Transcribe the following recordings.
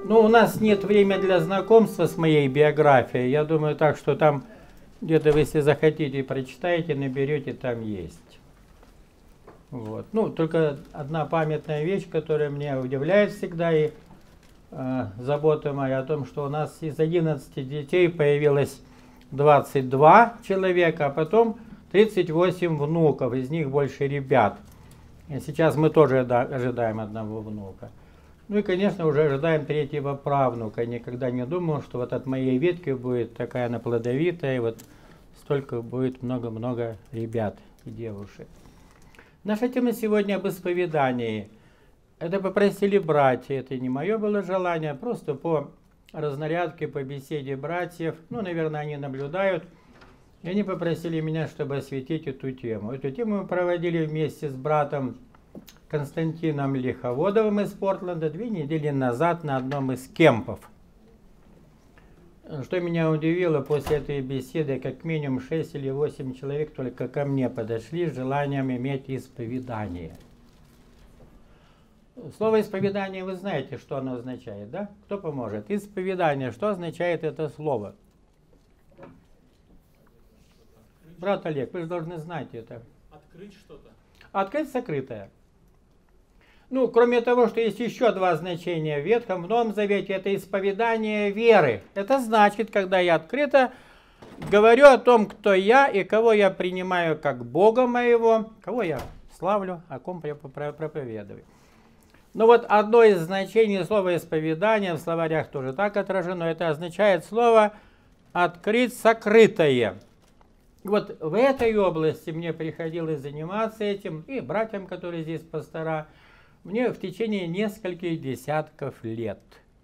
Ну, у нас нет времени для знакомства с моей биографией. Я думаю так, что там где-то вы, если захотите, прочитаете, наберете, там есть. Вот. Ну, только одна памятная вещь, которая меня удивляет всегда, и забота моя о том, что у нас из 11 детей появилось 22 человека, а потом 38 внуков, из них больше ребят. И сейчас мы тоже ожидаем одного внука. Ну и, конечно, уже ожидаем третьего правнука. Никогда не думал, что вот от моей ветки будет такая она плодовитая, и вот столько будет много-много ребят и девушек. Наша тема сегодня об исповедании. Это попросили братья, это не мое было желание, просто по разнарядке, по беседе братьев, ну, наверное, они наблюдают, и они попросили меня, чтобы осветить эту тему. Эту тему мы проводили вместе с братом Константином Лиховодовым из Портленда 2 недели назад на одном из кемпов. Что меня удивило, после этой беседы как минимум 6 или 8 человек только ко мне подошли с желанием иметь исповедание. Слово исповедание вы знаете, что оно означает, да? Кто поможет? Исповедание, что означает это слово? Брат Олег, вы же должны знать это. Открыть что-то. Открыть сокрытое. Ну, кроме того, что есть еще два значения в Ветхом, в Новом Завете, это исповедание веры. Это значит, когда я открыто говорю о том, кто я и кого я принимаю как Бога моего, кого я славлю, о ком я проповедую. Но вот одно из значений слова исповедания в словарях тоже так отражено, это означает слово «открыть сокрытое». Вот в этой области мне приходилось заниматься этим, и братьям, которые здесь пастора, мне в течение нескольких десятков лет.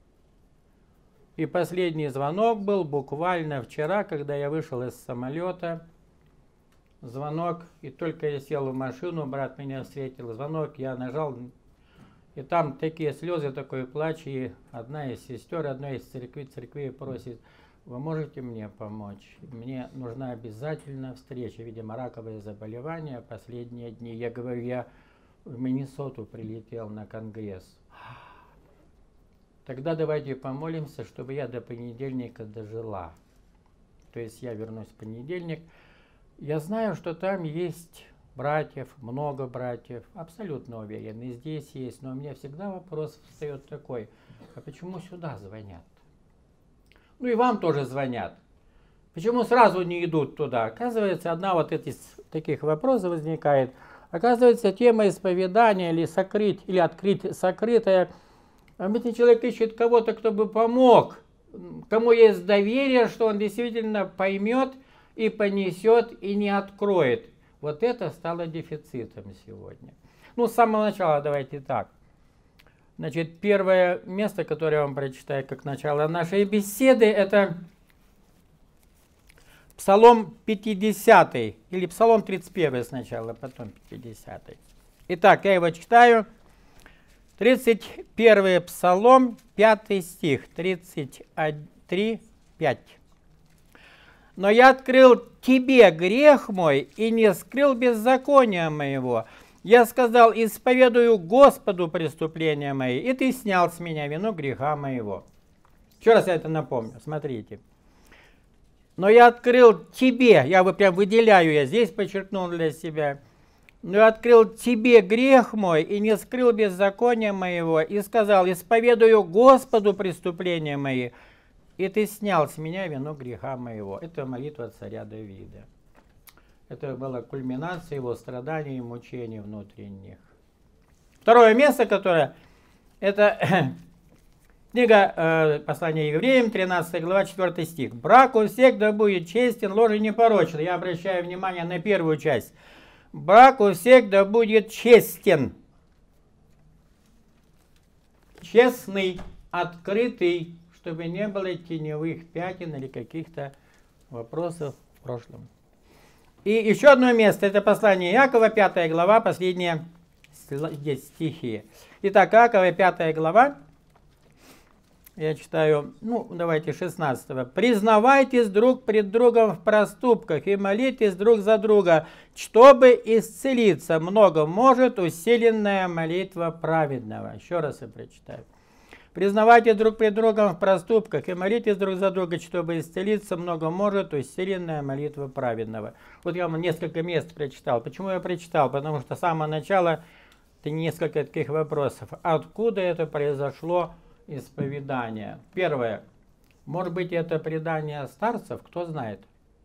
И последний звонок был буквально вчера, когда я вышел из самолета. Звонок, и только я сел в машину, брат меня встретил. Звонок, я нажал, и там такие слезы, такой плач, и одна из сестер, одной из церквей просит: вы можете мне помочь? Мне нужна обязательно встреча, видимо, раковое заболевание последние дни. Я говорю, я в Миннесоту прилетел на конгресс. Тогда давайте помолимся, чтобы я до понедельника дожила. То есть я вернусь в понедельник. Я знаю, что там есть братьев, много братьев, абсолютно уверен, и здесь есть. Но у меня всегда вопрос встает такой: а почему сюда звонят? Ну и вам тоже звонят. Почему сразу не идут туда? Оказывается, одна вот из таких вопросов возникает. Оказывается, тема исповедания или сокрыть, или открыть сокрытое. Обычно человек ищет кого-то, кто бы помог, кому есть доверие, что он действительно поймет и понесет, и не откроет. Вот это стало дефицитом сегодня. Ну, с самого начала давайте так. Значит, первое место, которое я вам прочитаю как начало нашей беседы, это Псалом 50, или Псалом 31 сначала, потом 50. Итак, я его читаю. 31 Псалом, 5 стих, 33, 5. «Но я открыл тебе грех мой и не скрыл беззакония моего. Я сказал, исповедую Господу преступления мои, и ты снял с меня вину греха моего». Еще раз я это напомню, смотрите. «Но я открыл тебе», я прям выделяю, я здесь подчеркнул для себя, «но я открыл тебе грех мой и не скрыл беззакония моего, и сказал, исповедую Господу преступления мои, и ты снял с меня вину греха моего». Это молитва царя Давида. Это была кульминация его страданий и мучений внутренних. Второе место, которое, это книга послания евреям, 13 глава, 4 стих. «Брак у всех да будет честен, ложь непорочна». Я обращаю внимание на первую часть. «Брак у всех да будет честен». Честный, открытый, чтобы не было теневых пятен или каких-то вопросов в прошлом. И еще одно место, это послание Иакова, 5 глава, последние стихи. Итак, Иакова, 5 глава, я читаю, ну, давайте 16. «Признавайтесь друг пред другом в проступках и молитесь друг за друга, чтобы исцелиться. Много может усиленная молитва праведного». Еще раз я прочитаю. Признавайте друг пред другом в проступках и молитесь друг за друга, чтобы исцелиться много может, то есть усиленная молитва праведного. Вот я вам несколько мест прочитал. Почему я прочитал? Потому что с самого начала это несколько таких вопросов. Откуда это произошло исповедание? Первое. Может быть, это предание старцев? Кто знает?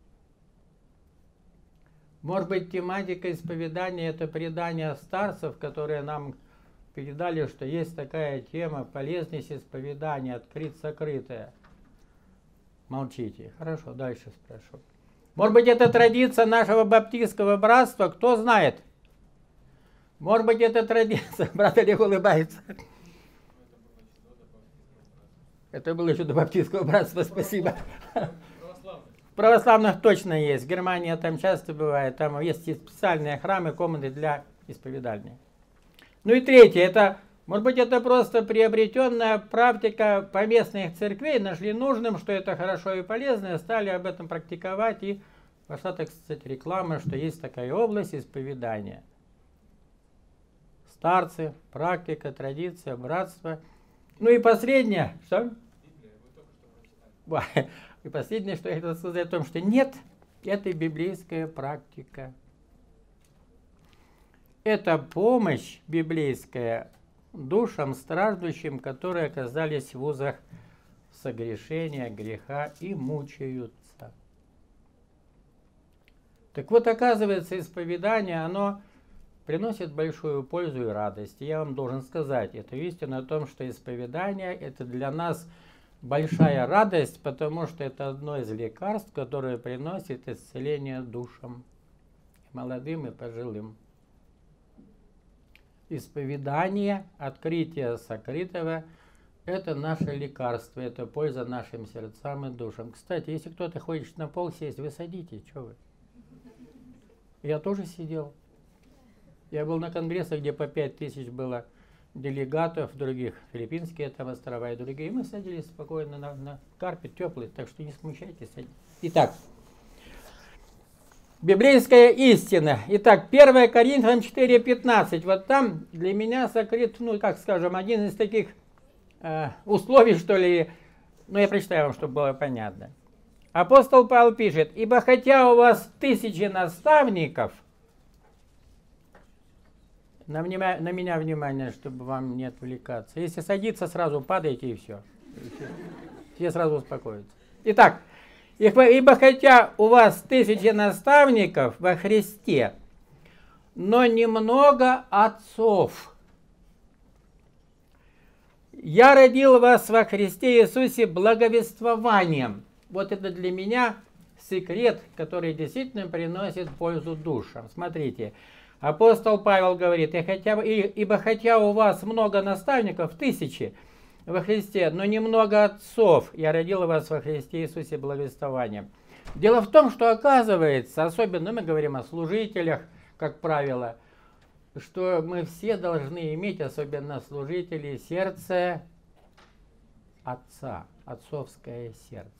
Может быть, тематика исповедания это предание старцев, которые нам передали, что есть такая тема полезность исповедания, открыть-сокрытое. Молчите. Хорошо, дальше спрошу. Может быть, это традиция нашего баптистского братства? Кто знает? Может быть, это традиция. Брат Олег улыбается. Это было еще до баптистского братства, спасибо. Православных точно есть. В Германии там часто бывает. Там есть специальные храмы, комнаты для исповедания. Ну и третье, это, может быть, это просто приобретенная практика поместных церквей, нашли нужным, что это хорошо и полезно, и стали об этом практиковать, и пошла, так сказать, реклама, что есть такая область исповедания. Старцы, практика, традиция, братство. Ну и последнее, что? И последнее, что я хотел сказать о том, что нет, это библейская практика. Это помощь библейская душам страждущим, которые оказались в узах согрешения, греха и мучаются. Так вот, оказывается, исповедание, оно приносит большую пользу и радость. И я вам должен сказать эту истину о том, что исповедание – это для нас большая радость, потому что это одно из лекарств, которое приносит исцеление душам, и молодым и пожилым. Исповедание, открытие сокрытого – это наше лекарство, это польза нашим сердцам и душам. Кстати, если кто-то хочет на пол сесть, вы садитесь, что вы? Я тоже сидел. Я был на конгрессах, где по 5000 было делегатов других, филиппинские там острова и другие. И мы садились спокойно на карпет теплый, так что не смущайтесь. Итак, библейская истина. Итак, 1 Коринфянам 4:15. Вот там для меня сокрыт, ну, как скажем, один из таких условий, что ли. Ну, я прочитаю вам, чтобы было понятно. Апостол Павел пишет: «Ибо хотя у вас 1000 наставников», на меня внимание, чтобы вам не отвлекаться. Если садиться, сразу падайте и все. Все сразу успокоятся. Итак, ибо хотя у вас 1000 наставников во Христе, но немного отцов. Я родил вас во Христе Иисусе благовествованием. Вот это для меня секрет, который действительно приносит пользу душам. Смотрите, апостол Павел говорит: ибо хотя у вас много наставников, 1000 во Христе, но немного отцов, я родил вас во Христе Иисусе благовествованием. Дело в том, что оказывается, особенно мы говорим о служителях, как правило, что мы все должны иметь, особенно служители, сердце отца, отцовское сердце.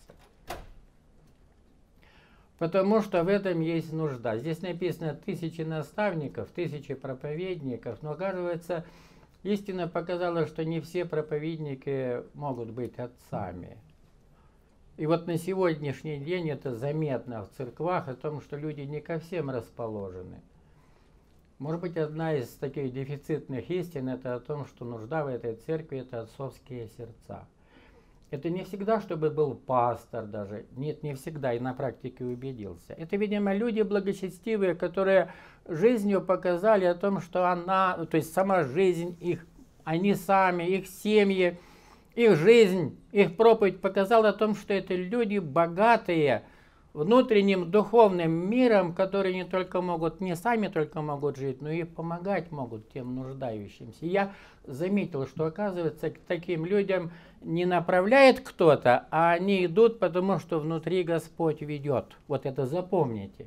Потому что в этом есть нужда. Здесь написано 1000 наставников, 1000 проповедников, но оказывается, истина показала, что не все проповедники могут быть отцами. И вот на сегодняшний день это заметно в церквах, о том, что люди не ко всем расположены. Может быть, одна из таких дефицитных истин это о том, что нужда в этой церкви это отцовские сердца. Это не всегда, чтобы был пастор даже. Нет, не всегда, и на практике убедился. Это, видимо, люди благочестивые, которые жизнью показали о том, что она, то есть сама жизнь их, они сами, их семьи, их жизнь, их проповедь показала о том, что это люди богатые внутренним духовным миром, которые не только могут, не сами только могут жить, но и помогать могут тем нуждающимся. И я заметил, что, оказывается, к таким людям не направляет кто-то, а они идут, потому что внутри Господь ведет. Вот это запомните.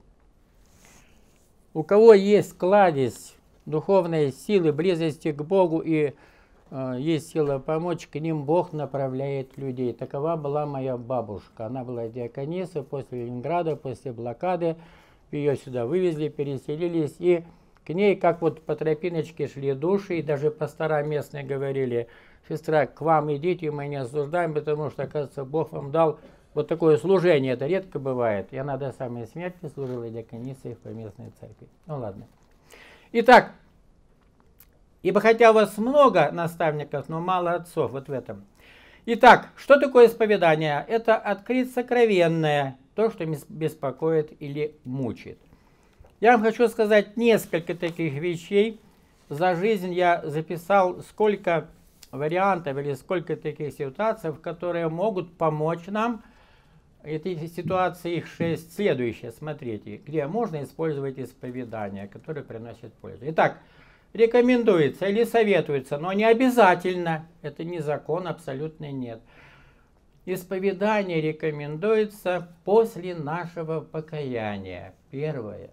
У кого есть кладезь духовной силы, близости к Богу и есть сила помочь, к ним Бог направляет людей. Такова была моя бабушка. Она была диаконисой после Ленинграда, после блокады. Ее сюда вывезли, переселились. И К ней, как вот по тропиночке шли души, и даже пастора местные говорили: сестра, к вам идите, мы не осуждаем, потому что, оказывается, Бог вам дал вот такое служение. Это редко бывает. И она до самой смерти служила диаконисой в поместной церкви. Ну ладно. Итак, ибо хотя у вас много наставников, но мало отцов, вот в этом. Итак, что такое исповедание? Это открыть сокровенное, то, что беспокоит или мучает. Я вам хочу сказать несколько таких вещей. За жизнь я записал сколько вариантов или сколько таких ситуаций, которые могут помочь нам. Эти ситуации, их 6. Следующие, смотрите, где можно использовать исповедание, которое приносит пользу. Итак, рекомендуется или советуется, но не обязательно. Это не закон, абсолютно нет. Исповедание рекомендуется после нашего покаяния. Первое.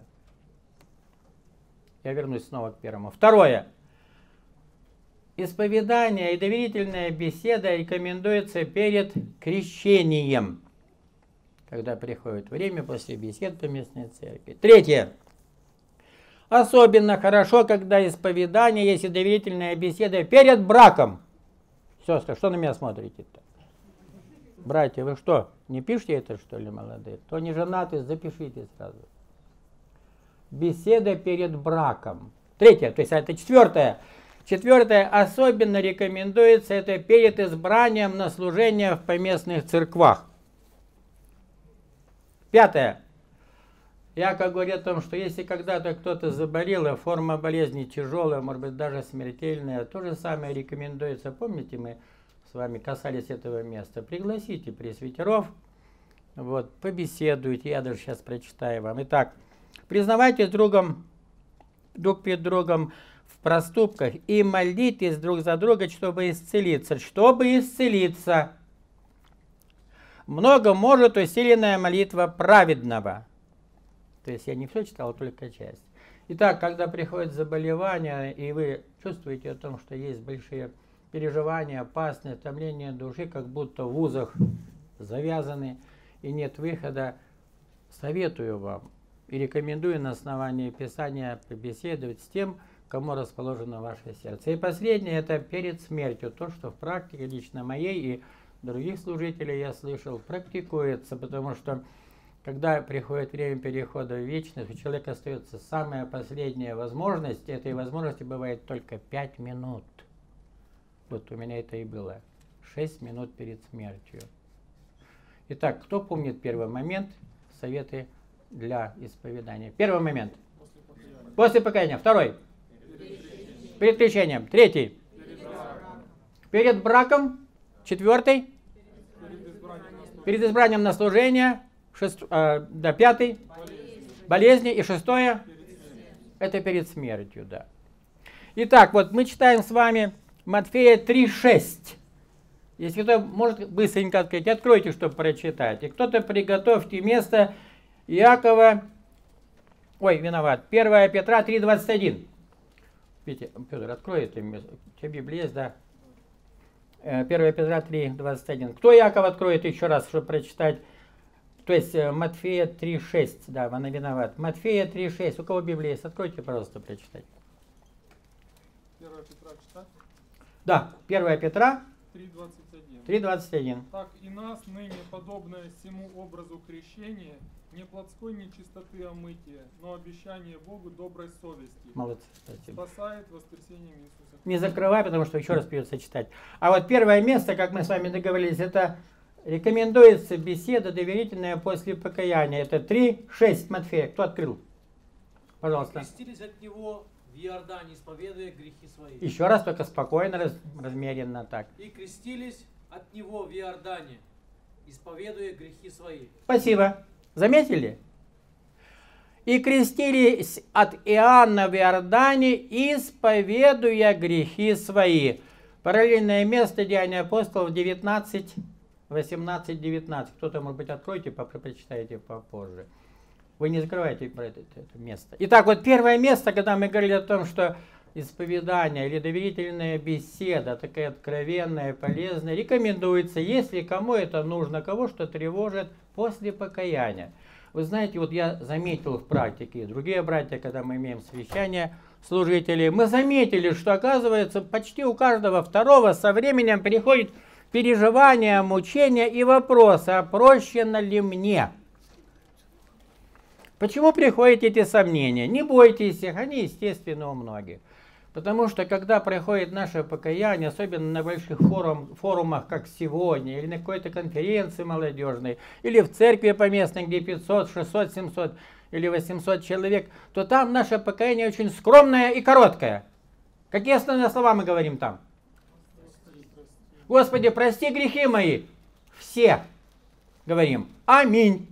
Я вернусь снова к первому. Второе. Исповедание и доверительная беседа рекомендуется перед крещением, когда приходит время после бесед по местной церкви. Третье. Особенно хорошо, когда исповедание есть и доверительная беседа перед браком. Сестры, что на меня смотрите-то? Братья, вы что, не пишете это, что ли, молодые? Кто не женаты, запишите сразу. Беседа перед браком. Третье, то есть это четвертое. Четвертое, особенно рекомендуется это перед избранием на служение в поместных церквах. Пятое. Я как говорю о том, что если когда-то кто-то заболел, и форма болезни тяжелая, может быть даже смертельная, то же самое рекомендуется. Помните, мы с вами касались этого места. Пригласите пресвитеров, вот, побеседуйте. Я даже сейчас прочитаю вам. Итак, признавайтесь друг перед другом в проступках и молитесь друг за друга, чтобы исцелиться. Чтобы исцелиться. Много может усиленная молитва праведного. То есть я не все читал, только часть. Итак, когда приходит заболевание, и вы чувствуете о том, что есть большие переживания, опасность, томление души, как будто в узах завязаны и нет выхода, советую вам и рекомендую на основании Писания побеседовать с тем, кому расположено ваше сердце. И последнее, это перед смертью. То, что в практике лично моей и других служителей я слышал, практикуется, потому что когда приходит время перехода в вечность, у человека остается самая последняя возможность. Этой возможности бывает только 5 минут. Вот у меня это и было. 6 минут перед смертью. Итак, кто помнит первый момент? Советы для исповедания. Первый момент. После покаяния. Второй. Перед крещением. Третий. Перед браком. Четвертый. Перед избранием на служение. Пятый. Болезни. И шестое. Это перед смертью, да. Итак, вот мы читаем с вами Матфея 3:6. Если кто может быстренько открыть, откройте, чтобы прочитать. И кто-то приготовьте место Иакова. Ой, виноват. 1 Петра 3:21. Видите, Петр, открой это место. У тебя Библия есть, да? 1 Петра 3:21. Кто Иаков откроет еще раз, чтобы прочитать? То есть Матфея 3:6. Да, она виноват. Матфея 3:6. У кого Библия есть? Откройте, пожалуйста, прочитать. 1 Петра читать? Да, 1 Петра 3:21. 3:21. Так и нас ныне подобное всему образу крещения, не плотской нечистоты омытия, но обещание Богу доброй совести. Молодцы, спасибо. Спасает воскресением Иисуса. Не закрывай, потому что еще раз придется читать. А вот первое место, как мы с вами договорились, это рекомендуется беседа доверительная после покаяния. Это 3:6 Матфея. Кто открыл? Пожалуйста. Крестились от него в Иордане, исповедуя грехи свои. Еще раз, только спокойно, размеренно так. И крестились от него в Иордане, исповедуя грехи свои. Спасибо. Заметили? И крестились от Иоанна в Иордане, исповедуя грехи свои. Параллельное место Деяния апостолов 19, 18, 19. Кто-то, может быть, откройте, прочитайте попозже. Вы не закрывайте про это место. Итак, вот первое место, когда мы говорили о том, что исповедание или доверительная беседа, такая откровенная, полезная, рекомендуется, если кому это нужно, кого что тревожит, после покаяния. Вы знаете, вот я заметил в практике, другие братья, когда мы имеем совещание служителей, мы заметили, что, оказывается, почти у каждого второго со временем приходит переживание, мучение и вопрос, а прощено ли мне? Почему приходят эти сомнения? Не бойтесь их, они естественно у многих. Потому что когда приходит наше покаяние, особенно на больших форумах, как сегодня, или на какой-то конференции молодежной, или в церкви поместной, где 500, 600, 700 или 800 человек, то там наше покаяние очень скромное и короткое. Какие основные слова мы говорим там? Господи, прости грехи мои. Все говорим. Аминь.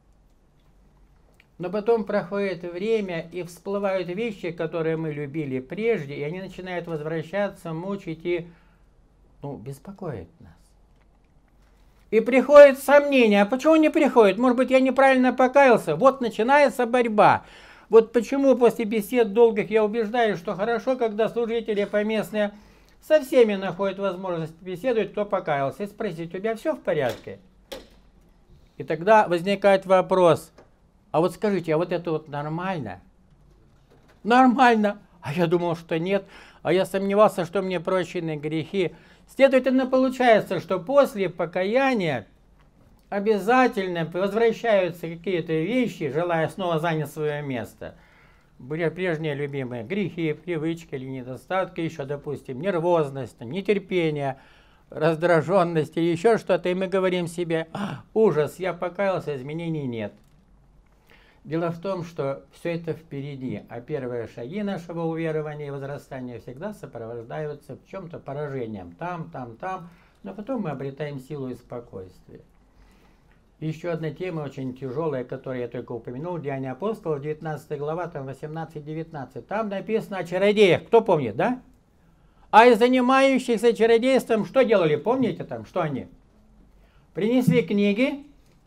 Но потом проходит время, и всплывают вещи, которые мы любили прежде, и они начинают возвращаться, мучить и беспокоить нас. И приходит сомнение, а почему не приходит? Может быть, я неправильно покаялся? Вот начинается борьба. Вот почему после бесед долгих я убеждаюсь, что хорошо, когда служители поместные со всеми находят возможность беседовать, кто покаялся, и спросить, у тебя все в порядке? И тогда возникает вопрос, а вот скажите, а вот это вот нормально? Нормально. А я думал, что нет. А я сомневался, что мне прощены грехи. Следовательно, получается, что после покаяния обязательно возвращаются какие-то вещи, желая снова занять свое место. Были прежние любимые грехи, привычки или недостатки, еще, допустим, нервозность, нетерпение, раздраженность и еще что-то. И мы говорим себе, ужас, я покаялся, изменений нет. Дело в том, что все это впереди, а первые шаги нашего уверования и возрастания всегда сопровождаются в чем-то поражением. Там, но потом мы обретаем силу и спокойствие. Еще одна тема очень тяжелая, которую я только упомянул, Деяния апостолов, 19 глава, там 18-19. Там написано о чародеях, кто помнит, да? А из занимающихся чародейством что делали, помните там, что они? Принесли книги,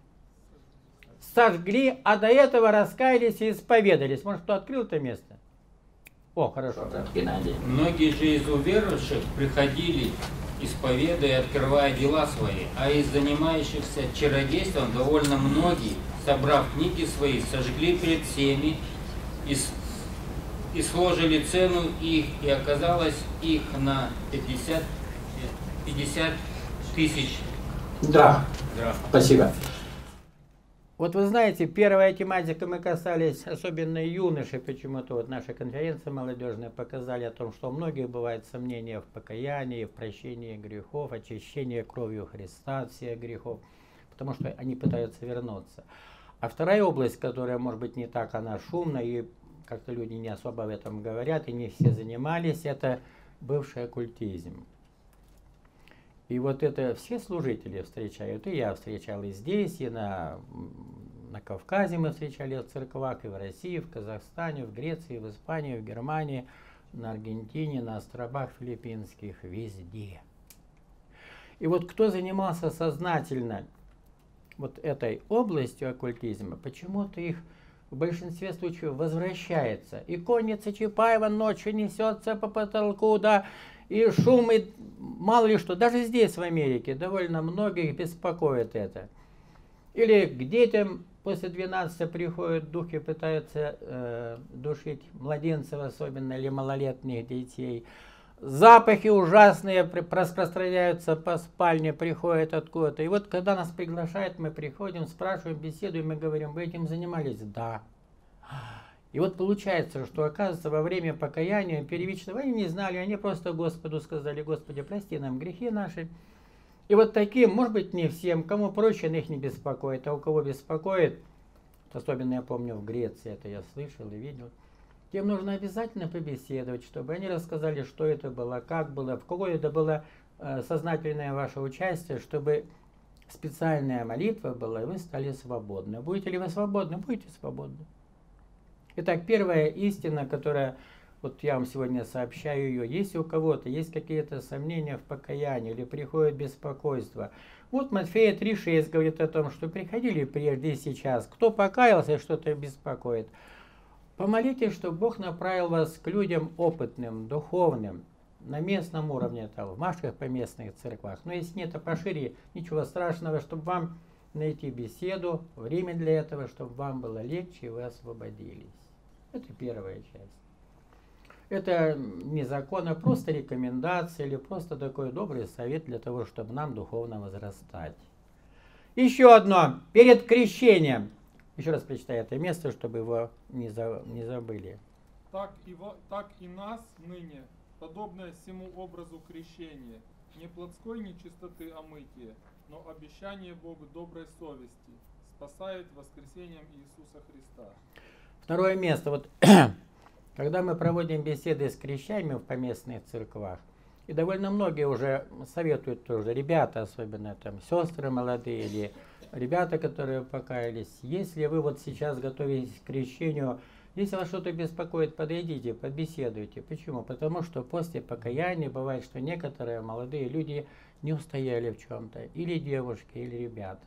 сожгли, а до этого раскаялись и исповедались. Может, кто открыл это место? О, хорошо. Многие же из уверовавших приходили, исповедуя и открывая дела свои, а из занимающихся чародейством довольно многие, собрав книги свои, сожгли пред всеми и сложили цену их, и оказалось их на 50 тысяч Да. драхм. Спасибо. Вот вы знаете, первая тематика, мы касались особенно юношей, почему-то вот наша конференция молодежная показали о том, что у многих бывает сомнения в покаянии, в прощении грехов, очищении кровью Христа от всех грехов, потому что они пытаются вернуться. А вторая область, которая, может быть, не так она шумная, и как-то люди не особо об этом говорят, и не все занимались, это бывший оккультизм. И вот это все служители встречают, и я встречал и здесь, и на Кавказе мы встречали в церквах, и в России, в Казахстане, в Греции, в Испании, в Германии, на Аргентине, на островах филиппинских, везде. И вот кто занимался сознательно вот этой областью оккультизма, почему-то их в большинстве случаев возвращается. И конница Чапаева ночью несется по потолку, да, и шум, и мало ли что. Даже здесь, в Америке, довольно многих беспокоит это. Или к детям после 12 приходят духи, пытаются душить младенцев особенно, или малолетних детей. Запахи ужасные распространяются по спальне, приходят откуда-то. И вот когда нас приглашают, мы приходим, спрашиваем, беседуем, мы говорим, вы этим занимались? Да. И вот получается, что, оказывается, во время покаяния первичного они не знали, они просто Господу сказали, Господи, прости нам грехи наши. И вот таким, может быть, не всем, кому прощено, их не беспокоит, а у кого беспокоит, особенно я помню в Греции, это я слышал и видел, тем нужно обязательно побеседовать, чтобы они рассказали, что это было, как было, в какое это было сознательное ваше участие, чтобы специальная молитва была, и вы стали свободны. Будете ли вы свободны? Будете свободны. Итак, первая истина, которая, вот я вам сегодня сообщаю ее, если у кого-то есть какие-то сомнения в покаянии или приходит беспокойство, вот Матфея 3,6 говорит о том, что приходили прежде и сейчас, кто покаялся и что-то беспокоит, помолитесь, чтобы Бог направил вас к людям опытным, духовным, на местном уровне, там, в ваших поместных церквах. Но если нет, то пошире, ничего страшного, чтобы вам найти беседу, время для этого, чтобы вам было легче и вы освободились. Это первая часть. Это не закон, а просто рекомендация или просто такой добрый совет для того, чтобы нам духовно возрастать. Еще одно. Перед крещением. Еще раз прочитаю это место, чтобы его не забыли. Так и нас ныне, подобное всему образу крещения, не плотской нечистоты омытия, но обещание Богу доброй совести, спасает воскресением Иисуса Христа. Второе место. Вот когда мы проводим беседы с крещаемыми в поместных церквах, и довольно многие уже советуют тоже, ребята, особенно там сестры молодые или ребята, которые покаялись, если вы вот сейчас готовитесь к крещению, если вас что-то беспокоит, подойдите, побеседуйте. Почему? Потому что после покаяния бывает, что некоторые молодые люди не устояли в чем-то, или девушки, или ребята.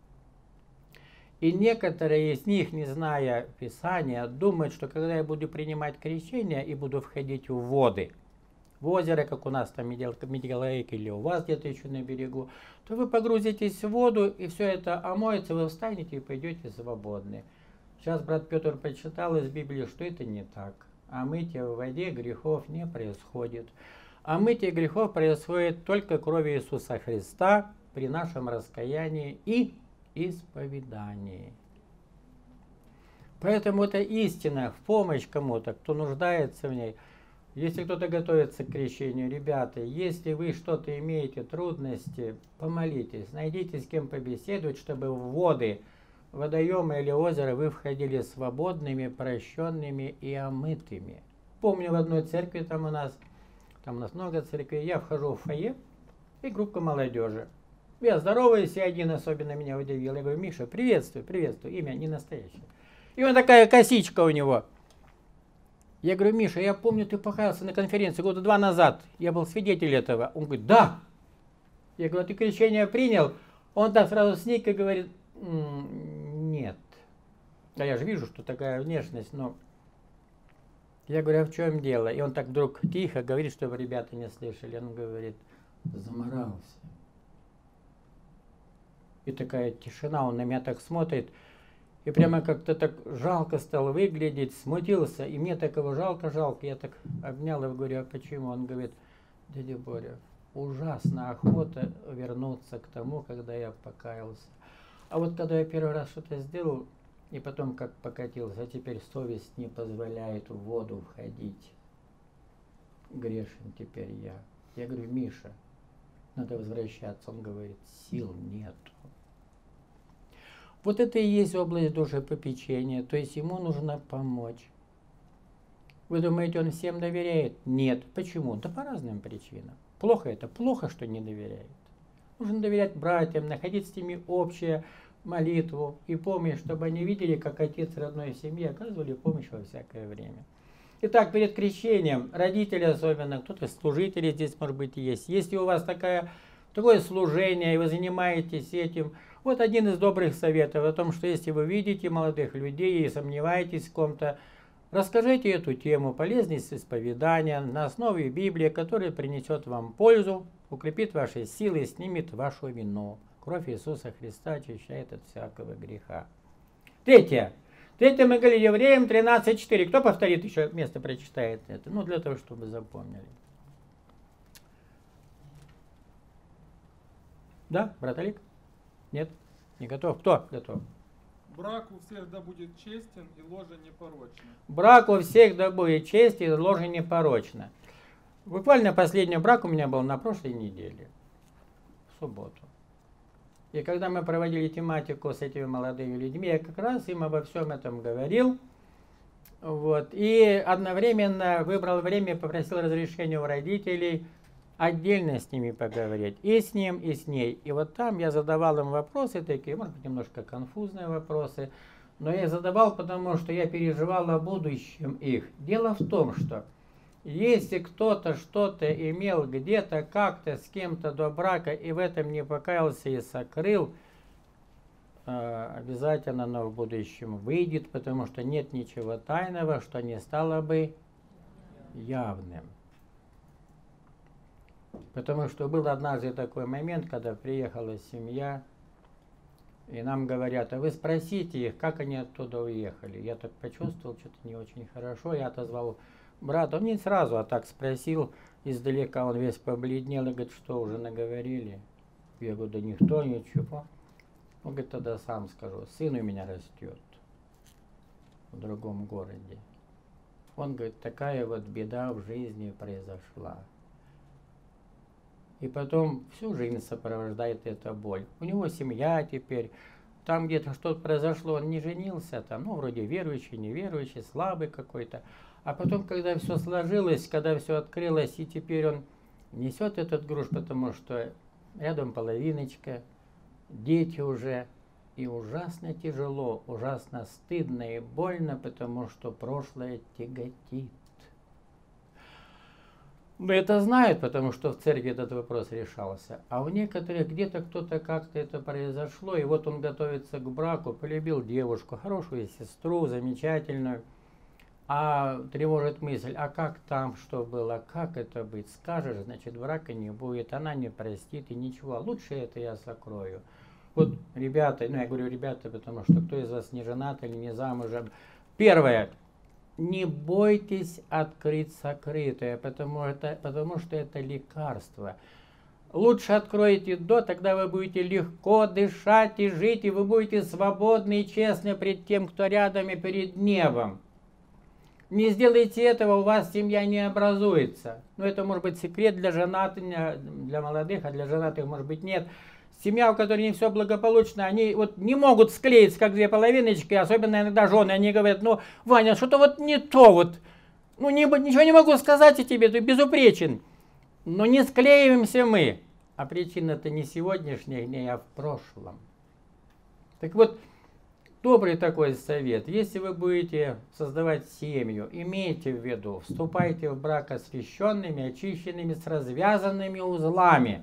И некоторые из них, не зная Писания, думают, что когда я буду принимать крещение и буду входить в воды, в озеро, как у нас там Медигалаик или у вас где-то еще на берегу, то вы погрузитесь в воду, и все это омоется, вы встанете и пойдете свободны. Сейчас брат Петр прочитал из Библии, что это не так. Омытие в воде грехов не происходит. Омытие грехов происходит только кровью Иисуса Христа при нашем раскаянии и исповедании. Поэтому это истина в помощь кому-то, кто нуждается в ней. Если кто-то готовится к крещению, ребята, если вы что-то имеете, трудности, помолитесь, найдите с кем побеседовать, чтобы в воды, водоемы или озеро вы входили свободными, прощенными и омытыми. Помню, в одной церкви там у нас много церквей, я вхожу в фойе и группа молодежи. Я здороваюсь, и один особенно меня удивил. Я говорю: Миша, приветствую, имя не настоящее. И он такая косичка у него. Я говорю: Миша, я помню, ты покаялся на конференции года 2 назад. Я был свидетель этого. Он говорит: да. Я говорю: а ты крещение принял? Он так сразу сник и говорит: нет. Да я же вижу, что такая внешность, но... Я говорю: а в чем дело? И он так вдруг тихо говорит, чтобы ребята не слышали. Он говорит: заморался. И такая тишина, он на меня так смотрит. И прямо как-то так жалко стал выглядеть, смутился. И мне так его жалко. Я так обнял и говорю: а почему? Он говорит: дядя Боря, ужасно охота вернуться к тому, когда я покаялся. А вот когда я первый раз что-то сделал, и потом как покатился, а теперь совесть не позволяет в воду входить. Грешен теперь я. Я говорю: Миша, надо возвращаться. Он говорит: сил нету. Вот это и есть область душепопечения, то есть ему нужно помочь. Вы думаете, он всем доверяет? Нет. Почему? Да по разным причинам. Плохо это, плохо, что не доверяет. Нужно доверять братьям, находить с ними общую молитву и помощь, чтобы они видели, как отец родной семьи оказывали помощь во всякое время. Итак, перед крещением, родители особенно, кто-то служители здесь, может быть, есть. Если у вас такое служение, и вы занимаетесь этим, вот один из добрых советов о том, что если вы видите молодых людей и сомневаетесь в ком-то, расскажите эту тему, полезность исповедания на основе Библии, которая принесет вам пользу, укрепит ваши силы и снимет вашу вину. Кровь Иисуса Христа очищает от всякого греха. Третье мы говорили, Евреям 13:4. Кто повторит еще место, прочитает это? Ну, для того, чтобы запомнили. Да, брат Олег? Нет? Не готов? Кто готов? Брак у всех да будет честен, и ложа непорочна. Брак у всех да будет честен, и ложа непорочна. Буквально последний брак у меня был на прошлой неделе, в субботу. И когда мы проводили тематику с этими молодыми людьми, я как раз им обо всем этом говорил. Вот, и одновременно выбрал время и попросил разрешения у родителей отдельно с ними поговорить. И с ним, и с ней. И вот там я задавал им вопросы такие, может быть, немножко конфузные вопросы. Но я задавал, потому что я переживал о будущем их. Дело в том, что если кто-то что-то имел где-то, как-то, с кем-то до брака, и в этом не покаялся и сокрыл, обязательно оно в будущем выйдет, потому что нет ничего тайного, что не стало бы явным. Потому что был однажды такой момент, когда приехала семья, И нам говорят, а вы спросите их, как они оттуда уехали. Я так почувствовал, что-то не очень хорошо. Я отозвал брата. Он не сразу, а так спросил издалека. Он весь побледнел и говорит, что уже наговорили. Я говорю, да никто, ничего. Он говорит, тогда сам скажу. Сын у меня растет в другом городе. Он говорит, такая вот беда в жизни произошла. И потом всю жизнь сопровождает эта боль. У него семья теперь. Там где-то что-то произошло, он не женился, там, ну, вроде верующий, неверующий, слабый какой-то. А потом, когда все сложилось, когда все открылось, и теперь он несет этот груз, потому что рядом половиночка, дети уже. И ужасно тяжело, ужасно стыдно и больно, потому что прошлое тяготит. Но это знают, потому что в церкви этот вопрос решался. А у некоторых где-то кто-то как-то это произошло, и вот он готовится к браку, полюбил девушку, хорошую сестру, замечательную. А тревожит мысль, а как там, что было, как это быть? Скажешь, значит, брака не будет, она не простит и ничего. Лучше это я закрою. Вот, ребята, ну я говорю ребята, потому что кто из вас не женат или не замужем. Первое. Не бойтесь открыть сокрытое, потому что это лекарство. Лучше откройте до, тогда вы будете легко дышать и жить, и вы будете свободны и честны перед тем, кто рядом, и перед небом. Не сделайте этого, у вас семья не образуется. Ну, это может быть секрет для женатых, для молодых, а для женатых, может быть, нет. Семья, у которой не все благополучно, они вот не могут склеиться, как две половиночки, особенно иногда жены, они говорят, ну, Ваня, что-то вот не то вот, ну, ничего не могу сказать о тебе, ты безупречен. Но не склеиваемся мы, а причина-то не сегодняшних дней, а в прошлом. Так вот, добрый такой совет, если вы будете создавать семью, имейте в виду, вступайте в брак освященными, очищенными, с развязанными узлами.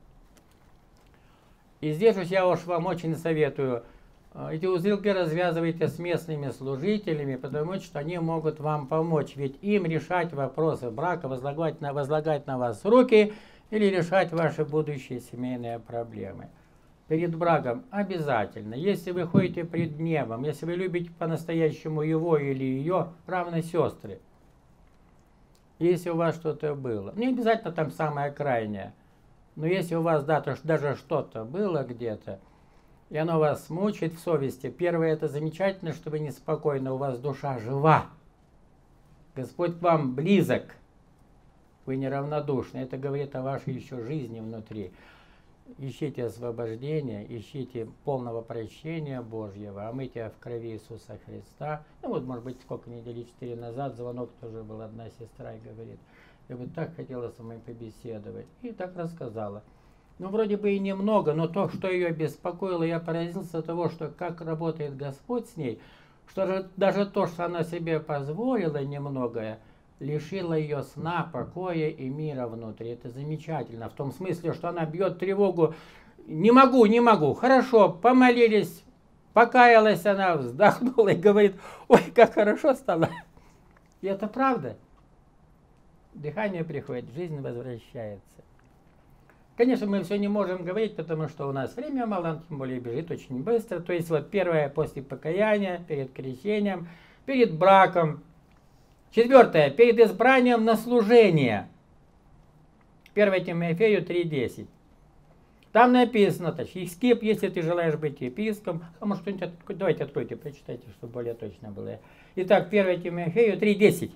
И здесь уж я вам очень советую, эти узелки развязывайте с местными служителями, потому что они могут вам помочь. Ведь им решать вопросы брака, возлагать на вас руки или решать ваши будущие семейные проблемы. Перед браком обязательно, если вы ходите пред небом, если вы любите по-настоящему его или ее, равно сестры. Если у вас что-то было, не обязательно там самое крайнее. Но если у вас даже что-то было где-то, и оно вас мучает в совести, первое, это замечательно, что вы неспокойны, у вас душа жива. Господь к вам близок, вы неравнодушны. Это говорит о вашей еще жизни внутри. Ищите освобождения, ищите полного прощения Божьего, омытия в крови Иисуса Христа. Ну вот, может быть, сколько недели 4 назад звонок тоже был, одна сестра и говорит, я бы так хотела с вами побеседовать. И так рассказала. Ну, вроде бы и немного, но то, что ее беспокоило, я поразился того, что как работает Господь с ней, что даже то, что она себе позволила немногое, лишило ее сна, покоя и мира внутри. Это замечательно. В том смысле, что она бьет тревогу. Не могу. Хорошо, помолились, покаялась она, вздохнула и говорит, ой, как хорошо стало. И это правда. Дыхание приходит, жизнь возвращается. Конечно, мы все не можем говорить, потому что у нас время мало, тем более бежит очень быстро. То есть вот первое после покаяния, перед крещением, перед браком. Четвертое, перед избранием на служение. 1 Тимофею 3:10. Там написано, Скип, если ты желаешь быть епископом, а может кто-нибудь, давайте откройте, прочитайте, чтобы более точно было. Итак, 1 Тимофею 3:10.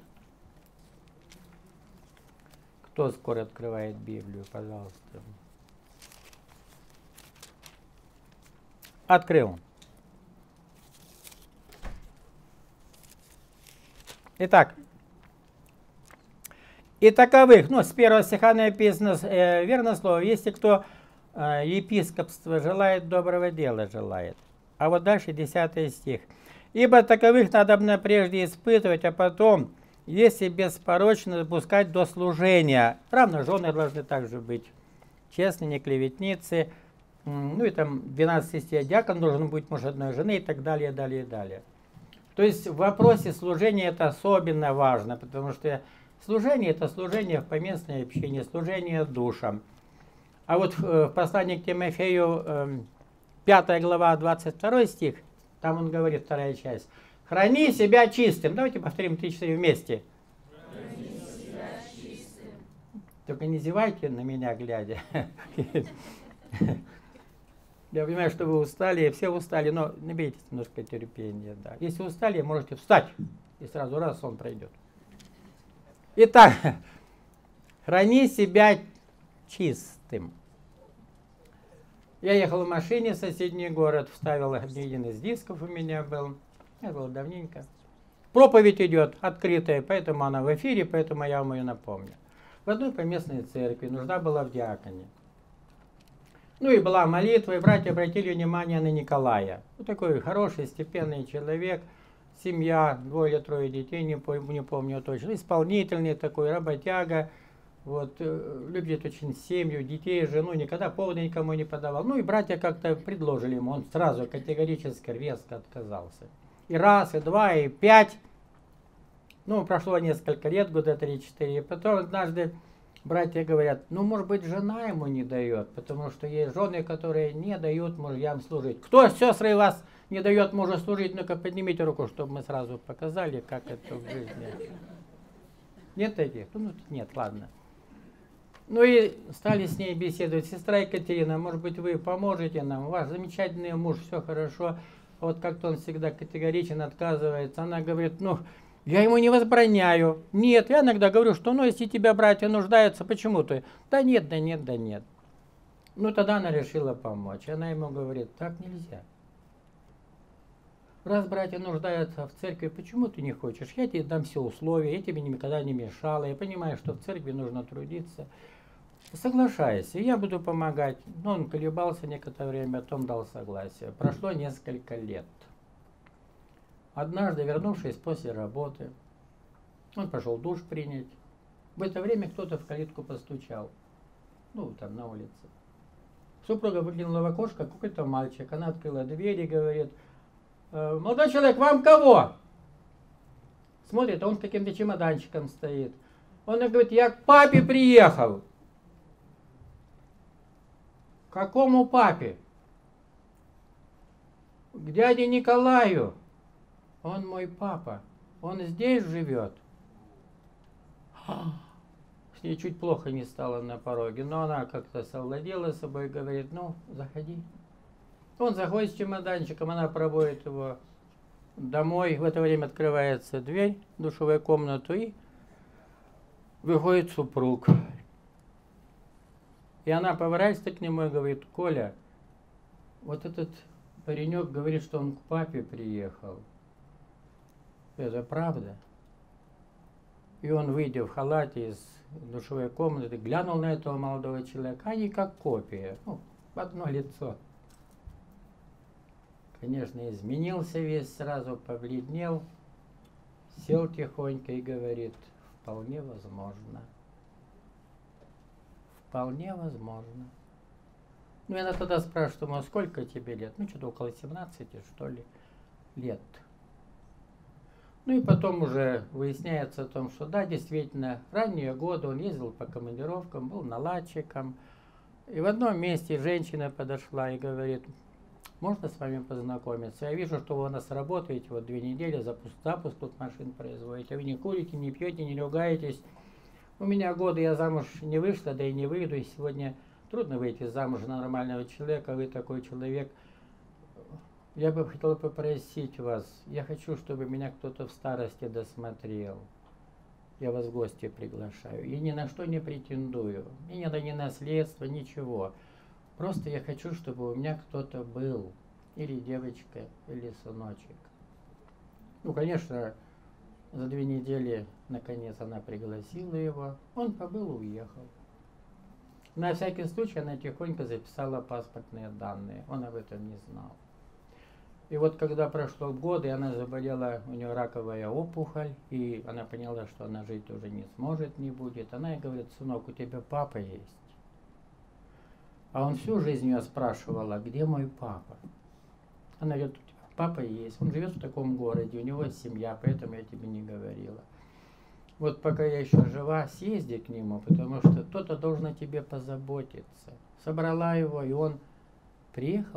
Кто скоро открывает Библию, пожалуйста. Открыл. Итак, и таковых, ну, с первого стиха написано, верно слово, если кто епископство желает, доброго дела желает. А вот дальше 10 стих. Ибо таковых надобно прежде испытывать, а потом, если беспорочно, допускать до служения. Равно жены должны также быть честны, не клеветницы. Ну и там 12 стих, диакон должен быть муж одной жены и так далее, далее, далее. То есть в вопросе служения это особенно важно, потому что служение это служение в поместное общение, служение душам. А вот в послании к Тимофею 5 глава, 22 стих, там он говорит, вторая часть. Храни себя чистым. Давайте повторим 3-4 вместе. Храни себя чистым. Только не зевайте на меня, глядя. Я понимаю, что вы устали, все устали, но наберитесь немножко терпения. Да. Если устали, можете встать, и сразу раз сон пройдет. Итак, храни себя чистым. Я ехал в машине в соседний город, вставил один из дисков у меня был. Это было давненько. Проповедь идет открытая, поэтому она в эфире, поэтому я вам ее напомню. В одной поместной церкви нужда была в диаконе. Ну и была молитва, и братья обратили внимание на Николая. Вот такой хороший, степенный человек, семья, 2-3 детей, не помню точно, исполнительный такой, работяга, вот, любит очень семью, детей, жену, никогда повода никому не подавал. Ну и братья как-то предложили ему, он сразу категорически, резко отказался. И раз, и два, и 5. Ну, прошло несколько лет, года 3-4, и потом однажды братья говорят, ну, может быть, жена ему не дает, потому что есть жены, которые не дают мужьям служить. Кто, сестры, вас не дает мужу служить? Ну-ка, поднимите руку, чтобы мы сразу показали, как это в жизни. Нет таких? Ну, нет, ладно. Ну и стали с ней беседовать. Сестра Екатерина, может быть, вы поможете нам? У вас замечательный муж, все хорошо. Вот как-то он всегда категорично отказывается. Она говорит, ну, я ему не возбраняю. Нет, я иногда говорю, что ну, если тебя братья нуждаются, почему ты? Да нет, да нет, да нет. Ну, тогда она решила помочь. Она ему говорит, так нельзя. Раз братья нуждаются в церкви, почему ты не хочешь? Я тебе дам все условия, я тебе никогда не мешала. Я понимаю, что в церкви нужно трудиться. Соглашайся, я буду помогать. Но он колебался некоторое время, потом дал согласие. Прошло несколько лет. Однажды, вернувшись после работы, он пошел душ принять. В это время кто-то в калитку постучал. Ну, там на улице. Супруга выглянула в окошко, какой-то мальчик. Она открыла дверь и говорит, молодой человек, вам кого? Смотрит, а он с каким-то чемоданчиком стоит. Он говорит, я к папе приехал. К какому папе? К дяде Николаю. Он мой папа. Он здесь живет. С ней чуть плохо не стало на пороге, но она как-то совладела с собой и говорит, ну, заходи. Он заходит с чемоданчиком, она проводит его домой. В это время открывается дверь в душевую комнату и выходит супруг. И она поворачивается к нему и говорит, Коля, вот этот паренек говорит, что он к папе приехал. Это правда? И он, выйдя в халате из душевой комнаты, глянул на этого молодого человека, они как копия, ну, в одно лицо. Конечно, изменился весь, сразу побледнел, сел тихонько и говорит, вполне возможно. Вполне возможно. Ну, я тогда спрашиваю, сколько тебе лет? Ну, что-то около 17, что ли, лет. Ну и потом уже выясняется о том, что да, действительно, ранние годы он ездил по командировкам, был наладчиком. И в одном месте женщина подошла и говорит, можно с вами познакомиться? Я вижу, что вы у нас работаете, вот 2 недели, запуск тут машин производите. Вы не курите, не пьете, не ругаетесь. У меня годы, я замуж не вышла, да и не выйду. И сегодня трудно выйти замуж на нормального человека, вы такой человек. Я бы хотел попросить вас, я хочу, чтобы меня кто-то в старости досмотрел. Я вас в гости приглашаю. И ни на что не претендую. Мне не надо ни наследства, ничего. Просто я хочу, чтобы у меня кто-то был. Или девочка, или сыночек. Ну, конечно, за 2 недели, наконец, она пригласила его. Он побыл и уехал. На всякий случай она тихонько записала паспортные данные. Он об этом не знал. И вот когда прошло годы, она заболела, у нее раковая опухоль, и она поняла, что она жить уже не сможет, не будет. Она ей говорит, сынок, у тебя папа есть. А он всю жизнь ее спрашивал, а где мой папа? Она говорит, у тебя папа есть, он живет в таком городе, у него семья, поэтому я тебе не говорила. Вот пока я еще жива, съезди к нему, потому что кто-то должен о тебе позаботиться. Собрала его, и он приехал к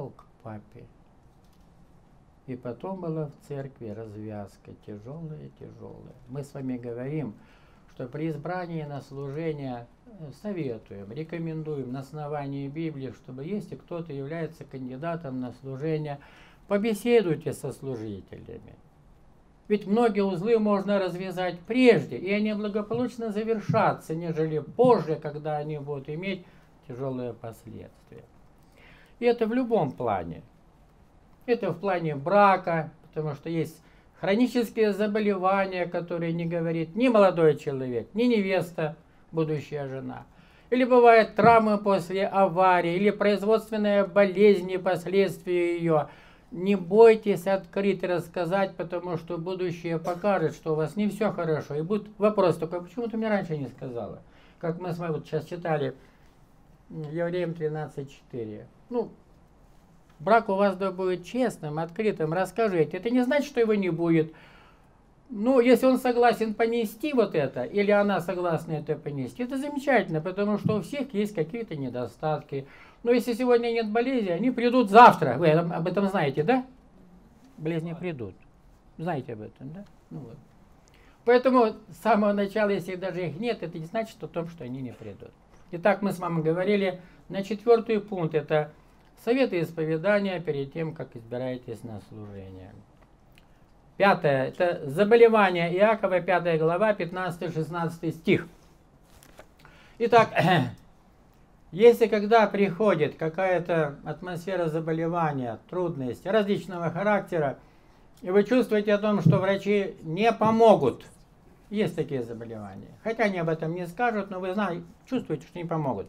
папе. И потом была в церкви развязка, тяжелая. Мы с вами говорим, что при избрании на служение советуем, рекомендуем на основании Библии, чтобы если кто-то является кандидатом на служение, побеседуйте со служителями. Ведь многие узлы можно развязать прежде, и они благополучно завершатся, нежели позже, когда они будут иметь тяжелые последствия. И это в любом плане. Это в плане брака, потому что есть хронические заболевания, которые не говорит ни молодой человек, ни невеста, будущая жена. Или бывают травмы после аварии, или производственные болезни, последствия ее. Не бойтесь открыть, рассказать, потому что будущее покажет, что у вас не все хорошо. И будет вопрос такой, почему ты мне раньше не сказала? Как мы с вами вот сейчас читали Евреям 13:4. Ну, брак у вас да будет честным, открытым, расскажите. Это не значит, что его не будет. Ну, если он согласен понести вот это, или она согласна это понести, это замечательно, потому что у всех есть какие-то недостатки. Но если сегодня нет болезни, они придут завтра. Вы об этом знаете, да? Болезни придут. Знаете об этом, да? Ну вот. Поэтому с самого начала, если даже их нет, это не значит о том, что они не придут. Итак, мы с вами говорили на 4-й пункт. Это советы исповедания перед тем, как избираетесь на служение. 5-е. Это заболевание Иакова, 5 глава, 15-16 стих. Итак, если когда приходит какая-то атмосфера заболевания, трудности различного характера, и вы чувствуете о том, что врачи не помогут, есть такие заболевания, хотя они об этом не скажут, но вы знаете, чувствуете, что не помогут.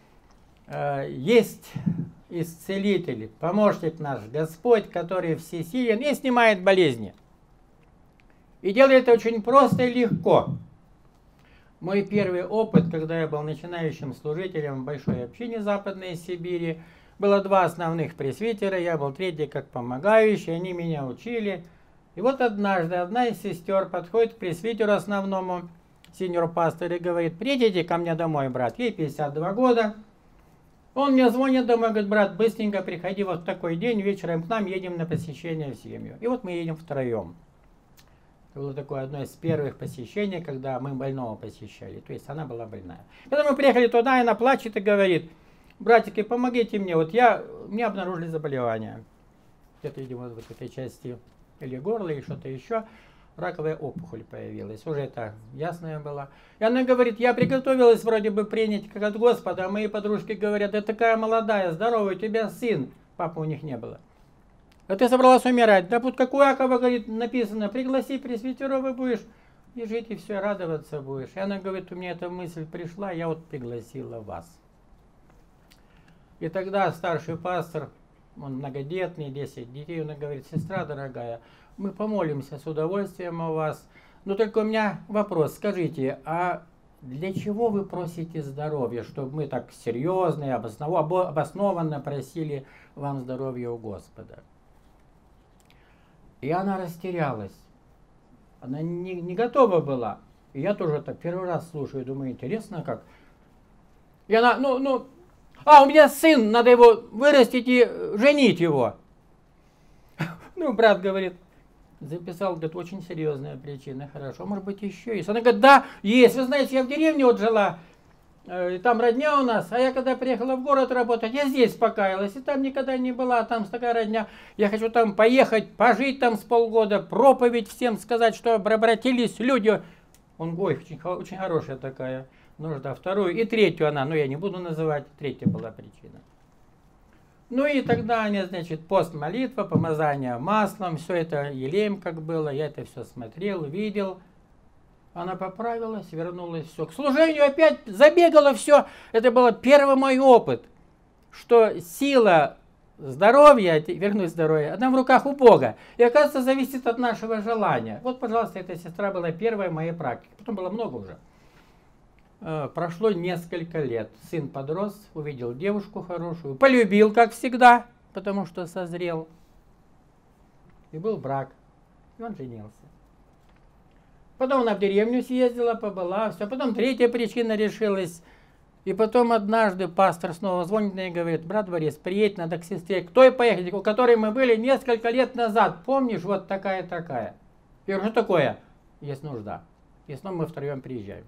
Есть исцелитель, помощник наш, Господь, который всесилен и снимает болезни. И делает это очень просто и легко. Мой первый опыт, когда я был начинающим служителем в большой общине Западной Сибири, было 2 основных пресвитера, я был 3-й как помогающий, они меня учили. И вот однажды одна из сестер подходит к пресвитеру основному, сеньор-пастору, и говорит: приедете ко мне домой, брат, ей 52 года. Он мне звонит домой, говорит: брат, быстренько приходи вот в такой день, вечером к нам едем на посещение в семью. И вот мы едем втроем. Это было такое одно из первых посещений, когда мы больного посещали. То есть она была больная. Когда мы приехали туда, она плачет и говорит: братики, помогите мне, вот мне обнаружили заболевание. Где-то, видимо, вот в этой части или горло, или что-то еще. Раковая опухоль появилась. Уже это ясное было. И она говорит: я приготовилась вроде бы принять как от Господа, а мои подружки говорят: ты такая молодая, здоровая, у тебя сын. Папы у них не было. А ты собралась умирать. Да вот как у Иакова, говорит, написано: пригласи пресвитеров, и будешь и жить, и все, радоваться будешь. И она говорит: у меня эта мысль пришла, я вот пригласила вас. И тогда старший пастор, он многодетный, 10 детей, он говорит: сестра дорогая, мы помолимся с удовольствием о вас. Но только у меня вопрос, скажите, а для чего вы просите здоровья? Чтобы мы так серьезно и обоснованно просили вам здоровья у Господа. И она растерялась. Она не готова была. И я тоже так первый раз слушаю, думаю, интересно как. И она, у меня сын, надо его вырастить и женить его. Ну, брат говорит, записал, говорит, очень серьезная причина, хорошо, может быть еще есть. Она говорит: да, есть, вы знаете, я в деревне вот жила, и там родня у нас, а я когда приехала в город работать, я здесь покаялась, и там никогда не была, там такая родня, я хочу там поехать, пожить там с полгода, проповедь всем сказать, что обратились люди. Он, ой, очень хорошая такая нужда. Вторую и третью она, я не буду называть, третья была причина. Ну и тогда они, значит, пост, молитва, помазание маслом, все это елеем как было, я это все смотрел, видел. Она поправилась, вернулась, все. К служению опять забегала, все. Это был первый мой опыт, что сила здоровья, вернуть здоровье, она в руках у Бога. И, оказывается, зависит от нашего желания. Вот, пожалуйста, эта сестра была первая в моей практике. Потом было много уже. Прошло несколько лет. Сын подрос, увидел девушку хорошую, полюбил, как всегда, потому что созрел. И был брак. И он женился. Потом она в деревню съездила, побыла, все. Потом третья причина решилась. И потом однажды пастор снова звонит мне и говорит: брат Борис, приедь, надо к сестре, к той поехать, у которой мы были несколько лет назад. Помнишь, вот такая-такая. Я говорю: что такое? Есть нужда. И снова мы втроем приезжаем.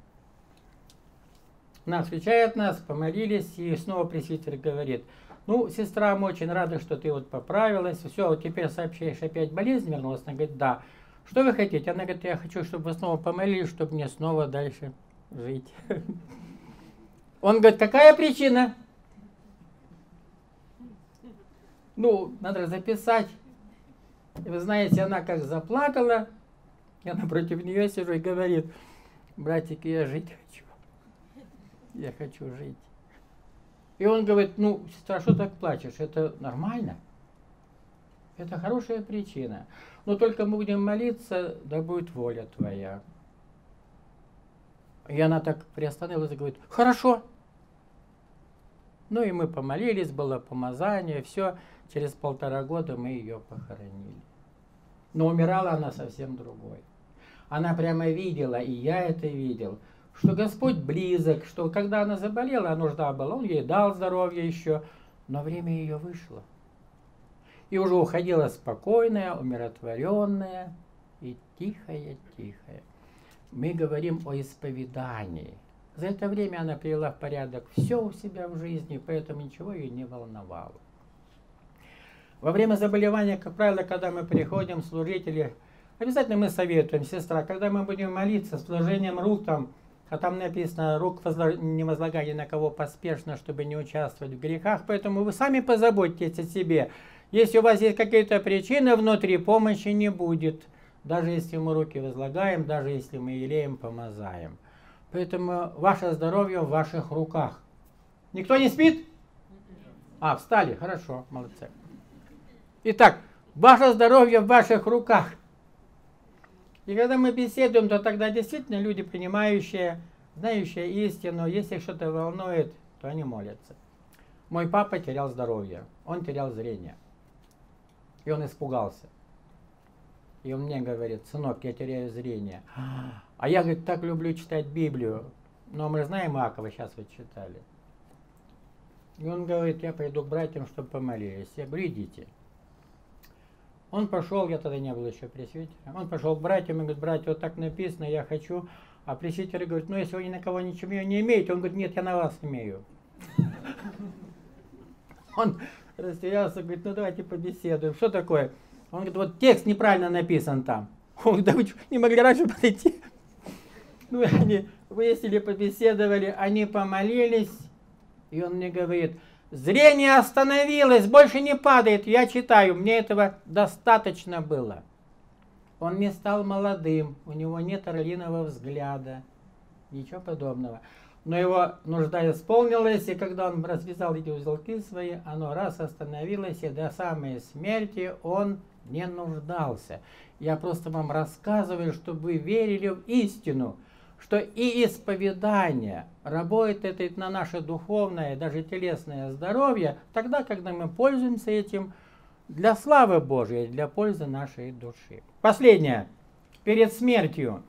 Нас встречает нас, помолились, и снова пресвитер говорит: ну, сестра, мы очень рады, что ты вот поправилась. Все, вот теперь сообщаешь, опять болезнь вернулась. Она говорит: да. Что вы хотите? Она говорит: я хочу, чтобы вы снова помолились, чтобы мне снова дальше жить. Он говорит: какая причина? Ну, надо записать. И вы знаете, она как заплакала. Я напротив нее сижу и говорит: братики, я жить хочу. Я хочу жить. И он говорит: ну, сестра, что так плачешь? Это нормально. Это хорошая причина. Но только мы будем молиться, да будет воля твоя. И она так приостановилась и говорит: хорошо. Ну и мы помолились, было помазание, все. Через 1,5 года мы ее похоронили. Но умирала она совсем другой. Она прямо видела, и я это видел, что Господь близок, что когда она заболела, нужда была, Он ей дал здоровье еще, но время ее вышло. И уже уходила спокойная, умиротворенная и тихая-тихая. Мы говорим о исповедании. За это время она привела в порядок все у себя в жизни, поэтому ничего ее не волновало. Во время заболевания, как правило, когда мы приходим, служители, обязательно мы советуем: сестра, когда мы будем молиться с вложением рук, а там написано: рук не возлагайте на кого поспешно, чтобы не участвовать в грехах, поэтому вы сами позаботьтесь о себе. Если у вас есть какие-то причины внутри, помощи не будет, даже если мы руки возлагаем, даже если мы елеем помазаем. Поэтому ваше здоровье в ваших руках. Никто не спит? А, встали, хорошо, молодцы. Итак, ваше здоровье в ваших руках. И когда мы беседуем, то тогда действительно люди, принимающие, знающие истину, если их что-то волнует, то они молятся. Мой папа терял здоровье, он терял зрение. И он испугался. И он мне говорит: сынок, я теряю зрение. А я, говорит, так люблю читать Библию. Но мы знаем Иакова, сейчас вот читали. И он говорит: я пойду к братьям, чтобы помолились. Я говорю: идите. Он пошел, я тогда не был еще пресвитером. Он пошел к братьям и говорит: братья, вот так написано, я хочу. А пресвитер говорит: ну если вы ни на кого ничего не имеете. Он говорит: нет, я на вас имею. Он растерялся, говорит: ну давайте побеседуем. Что такое? Он говорит: вот текст неправильно написан там. Он говорит: да вы не могли раньше подойти? Ну, они выяснили, побеседовали, они помолились. И он мне говорит: зрение остановилось, больше не падает. Я читаю, мне этого достаточно было. Он не стал молодым, у него нет орлиного взгляда, ничего подобного. Но его нужда исполнилась, и когда он развязал эти узелки свои, оно раз остановилось, и до самой смерти он не нуждался. Я просто вам рассказываю, чтобы вы верили в истину, что и исповедание работает на наше духовное, даже телесное здоровье, тогда, когда мы пользуемся этим для славы Божьей, для пользы нашей души. Последнее. Перед смертью.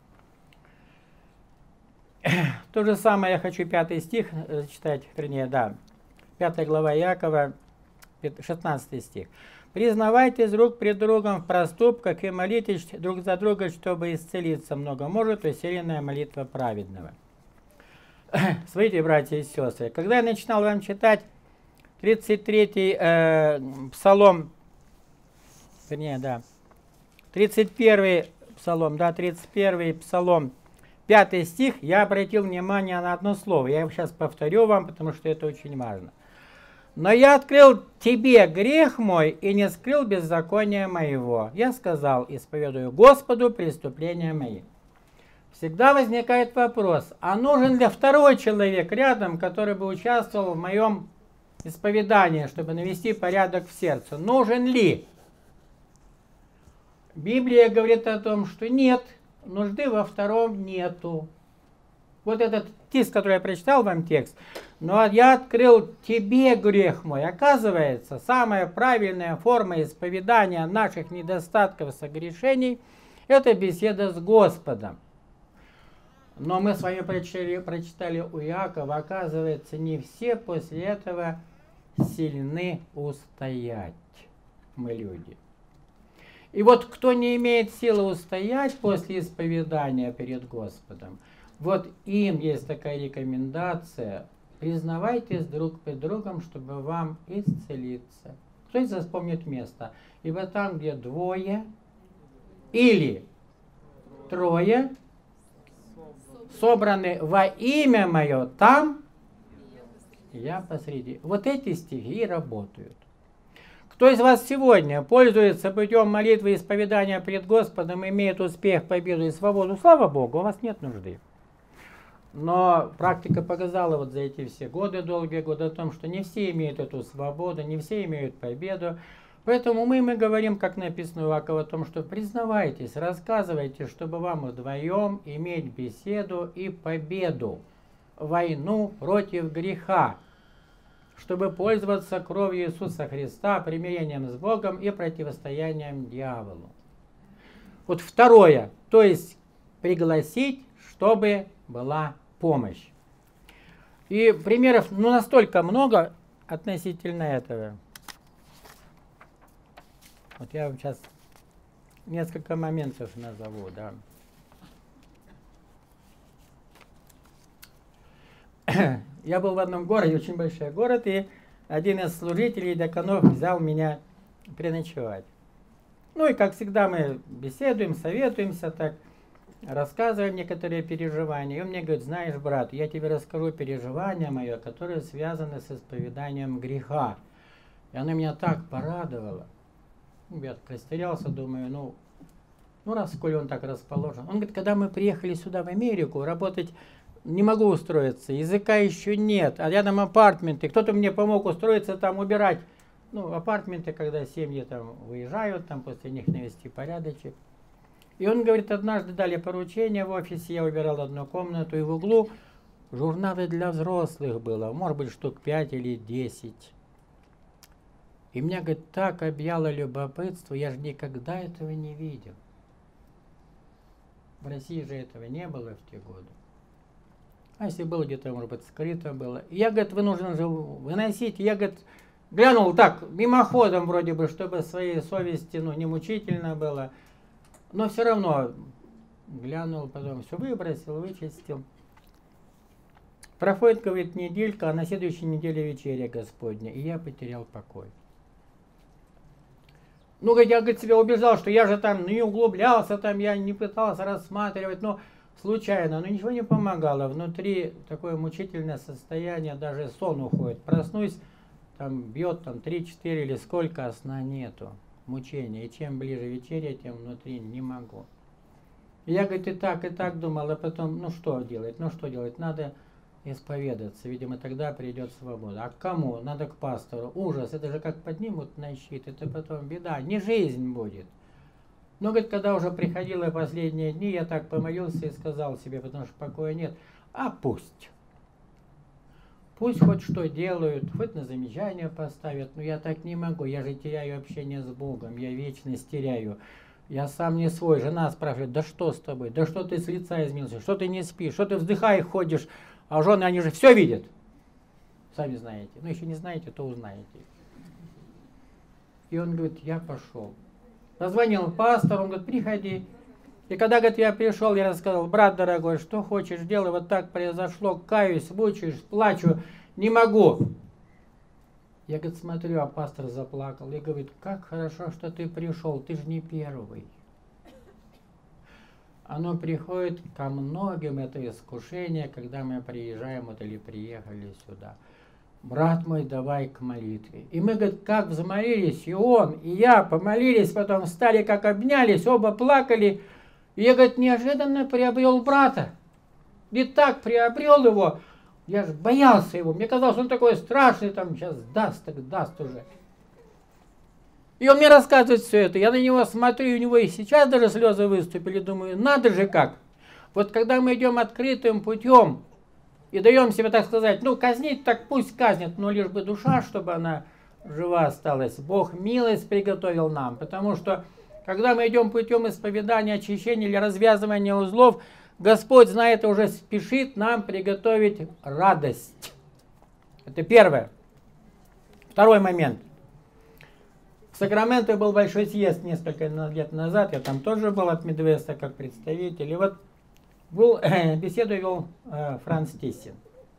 То же самое я хочу 5 стих читать, вернее, да. 5 глава Иакова, 16 стих. «Признавайтесь друг пред другом в проступках и молитесь друг за друга, чтобы исцелиться много может усиленная молитва праведного». Смотрите, братья и сестры, когда я начинал вам читать 33-й псалом, вернее, да, 31-й псалом, да, 31-й псалом, 5 стих, я обратил внимание на одно слово. Я его сейчас повторю вам, потому что это очень важно. «Но я открыл тебе грех мой и не скрыл беззакония моего. Я сказал, исповедую Господу преступления мои». Всегда возникает вопрос, а нужен ли второй человек рядом, который бы участвовал в моем исповедании, чтобы навести порядок в сердце? Нужен ли? Библия говорит о том, что нет, нужды во втором нету. Вот этот текст, который я прочитал вам текст, но я открыл тебе грех мой. Оказывается, самая правильная форма исповедания наших недостатков и согрешений – это беседа с Господом. Но мы с вами прочитали у Иакова, оказывается, не все после этого сильны устоять. Мы люди. И вот кто не имеет силы устоять после исповедания перед Господом, вот им есть такая рекомендация: признавайтесь друг перед другом, чтобы вам исцелиться. Кто-нибудь вспомнит место. Ибо там, где двое или трое собраны во имя мое, там я посреди. Вот эти стихи работают. Кто из вас сегодня пользуется путем молитвы и исповедания пред Господом, имеет успех, победу и свободу, слава Богу, у вас нет нужды. Но практика показала вот за эти все годы, долгие годы, о том, что не все имеют эту свободу, не все имеют победу. Поэтому мы говорим, как написано у Иакова, о том, что признавайтесь, рассказывайте, чтобы вам вдвоем иметь беседу и победу, войну против греха, чтобы пользоваться кровью Иисуса Христа, примирением с Богом и противостоянием дьяволу. Вот второе, то есть пригласить, чтобы была помощь. И примеров настолько много относительно этого. Вот я вам сейчас несколько моментов назову, да. Я был в одном городе, очень большой город, и один из служителей дьяконов взял меня переночевать. Ну и как всегда мы беседуем, советуемся, так рассказываем некоторые переживания. И он мне говорит: знаешь, брат, я тебе расскажу переживания мое, которые связаны с исповеданием греха. И оно меня так порадовало. Я растерялся, думаю, ну раз коли он так расположен. Он говорит: когда мы приехали сюда в Америку, работать не могу устроиться, языка еще нет, а рядом апартменты. Кто-то мне помог устроиться, там убирать. Ну, апартменты, когда семьи там выезжают, там после них навести порядочек. И он говорит: однажды дали поручение в офисе, я убирал одну комнату, и в углу журналы для взрослых было, может быть, штук 5 или 10. И меня, говорит, так объяло любопытство, я же никогда этого не видел. В России же этого не было в те годы. А если было где-то, может быть, скрыто было. И я, говорит, вынужден же выносить. Я, говорит, глянул так, мимоходом вроде бы, чтобы своей совести, не мучительно было. Но все равно глянул, потом все выбросил, вычистил. Проходит, говорит, неделька, а на следующей неделе вечеря Господня, и я потерял покой. Ну, говорит, я, говорит, себя убеждал, что я же там не углублялся, там я не пытался рассматривать, но случайно, но ничего не помогало. Внутри такое мучительное состояние, даже сон уходит. Проснусь, там бьет там 3-4 или сколько, а сна нету. Мучения. И чем ближе вечеря, тем внутри не могу. И я, говорит, и так думал, а потом, что делать? Надо исповедаться. Видимо, тогда придет свобода. А к кому? Надо к пастору. Ужас, это же как поднимут на щит, это потом беда, не жизнь будет. Но, говорит, когда уже приходило последние дни, я так помолился и сказал себе, потому что покоя нет, а пусть. Пусть хоть что делают, хоть на замечание поставят, но я так не могу, я же теряю общение с Богом, я вечность теряю. Я сам не свой. Жена спрашивает: да что с тобой? Да что ты с лица изменился? Что ты не спишь? Что ты вздыхаешь, ходишь? А жены, они же все видят. Сами знаете. Ну, еще не знаете, то узнаете. И он говорит: я пошел. Позвонил пастору, он говорит: приходи. И когда, говорит, я пришел, я рассказал: брат дорогой, что хочешь, делай, вот так произошло, каюсь, мучаюсь, плачу, не могу. Я, говорит, смотрю, а пастор заплакал и говорит: как хорошо, что ты пришел, ты же не первый. Оно приходит ко многим, это искушение, когда мы приезжаем вот, или приехали сюда. Брат мой, давай к молитве. И мы, говорит, как взмолились, и он, и я помолились, потом встали, как обнялись, оба плакали. И я, говорит, неожиданно приобрел брата. И так приобрел его, я же боялся его. Мне казалось, он такой страшный, там сейчас даст, так даст уже. И он мне рассказывает все это. Я на него смотрю, у него и сейчас даже слезы выступили. Думаю, надо же как. Вот когда мы идем открытым путем и даем себе, так сказать, казнить, так пусть казнят, но лишь бы душа, чтобы она жива осталась. Бог милость приготовил нам. Потому что, когда мы идем путем исповедания, очищения или развязывания узлов, Господь, знает, уже спешит нам приготовить радость. Это первое. Второй момент. В Сакраменто был большой съезд несколько лет назад. Я там тоже был от Мидвеста как представитель. И вот беседу вел Франц Тиссин.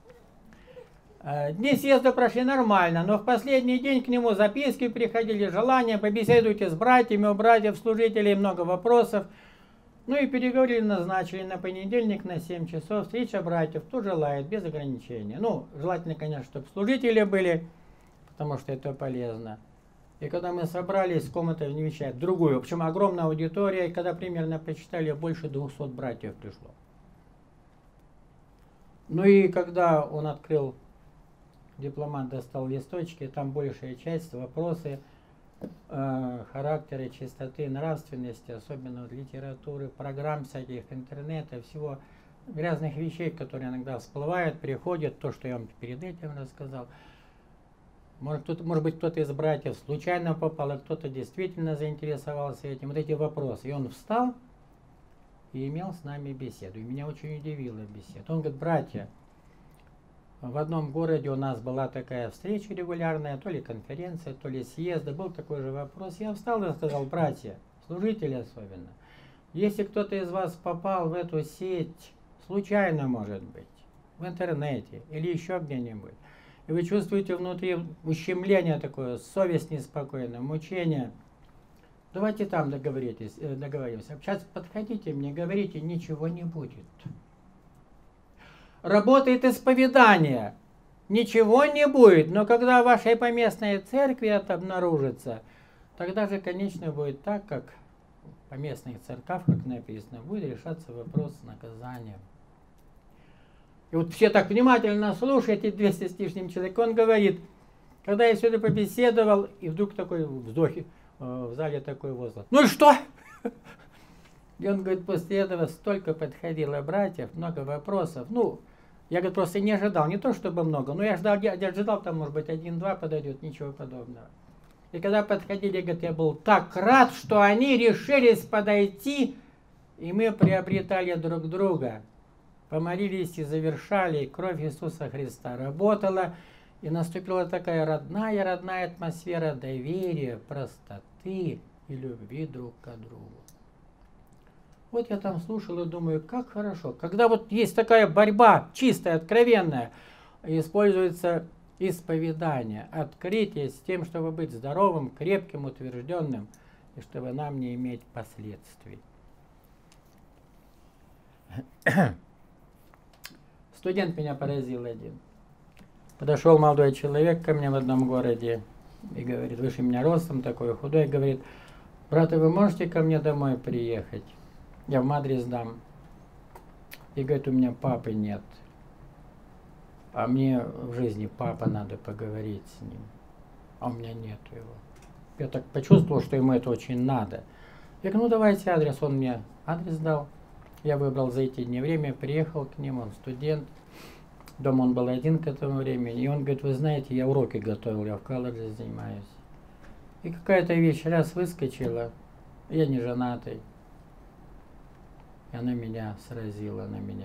Дни съезда прошли нормально, но в последний день к нему записки приходили, желания, побеседуйте с братьями, у братьев-служителей много вопросов. Ну и переговорили, назначили на понедельник на 7 часов. Встреча братьев, кто желает, без ограничения. Ну, желательно, конечно, чтобы служители были, потому что это полезно. И когда мы собрались, комната вмещает другую, в общем, огромная аудитория, и когда примерно посчитали, больше 200 братьев пришло. Ну и когда он открыл, дипломат достал листочки, там большая часть, вопросы характера, чистоты, нравственности, особенно литературы, программ всяких, интернета, всего грязных вещей, которые иногда всплывают, приходят, то, что я вам перед этим рассказал. Может быть, кто-то из братьев случайно попал, а кто-то действительно заинтересовался этим. Вот эти вопросы. И он встал и имел с нами беседу. И меня очень удивила беседа. Он говорит, братья, в одном городе у нас была такая встреча регулярная, то ли конференция, то ли съезда, был такой же вопрос. Я встал и сказал, братья, служители особенно, если кто-то из вас попал в эту сеть, случайно может быть, в интернете или еще где-нибудь, и вы чувствуете внутри ущемление такое, совесть неспокойная, мучение, давайте там договоримся. Сейчас подходите мне, говорите, ничего не будет. Работает исповедание, ничего не будет, но когда в вашей поместной церкви это обнаружится, тогда же, конечно, будет так, как в поместных церквях, как написано, будет решаться вопрос с наказанием. И вот все так внимательно слушают, эти 200 с лишним человек, он говорит, когда я сюда побеседовал, и вдруг такой вздох, в зале такой возглас, ну и что? И он говорит, после этого столько подходило братьев, много вопросов, ну, я, говорит, просто не ожидал, не то чтобы много, но я ожидал, там, может быть, 1-2 подойдет, ничего подобного. И когда подходили, говорит, я был так рад, что они решились подойти, и мы приобретали друг друга, помолились и завершали, и кровь Иисуса Христа работала, и наступила такая родная атмосфера доверия, простоты и любви друг к другу. Вот я там слушал и думаю, как хорошо. Когда вот есть такая борьба, чистая, откровенная, используется исповедание, открытие с тем, чтобы быть здоровым, крепким, утвержденным, и чтобы нам не иметь последствий. Студент меня поразил один. Подошел молодой человек ко мне в одном городе и говорит, выше меня ростом, такой худой, говорит, брат, вы можете ко мне домой приехать? Я вам адрес дам. И говорит, у меня папы нет. А мне в жизни папа, надо поговорить с ним. А у меня нету его. Я так почувствовал, что ему это очень надо. Я говорю, ну давайте адрес. Он мне адрес дал. Я выбрал за эти дни время, приехал к нему, он студент. Дома он был один к этому времени. И он говорит, вы знаете, я уроки готовил, я в колледже занимаюсь. И какая-то вещь раз выскочила. Я не женатый. И она меня сразила, на меня.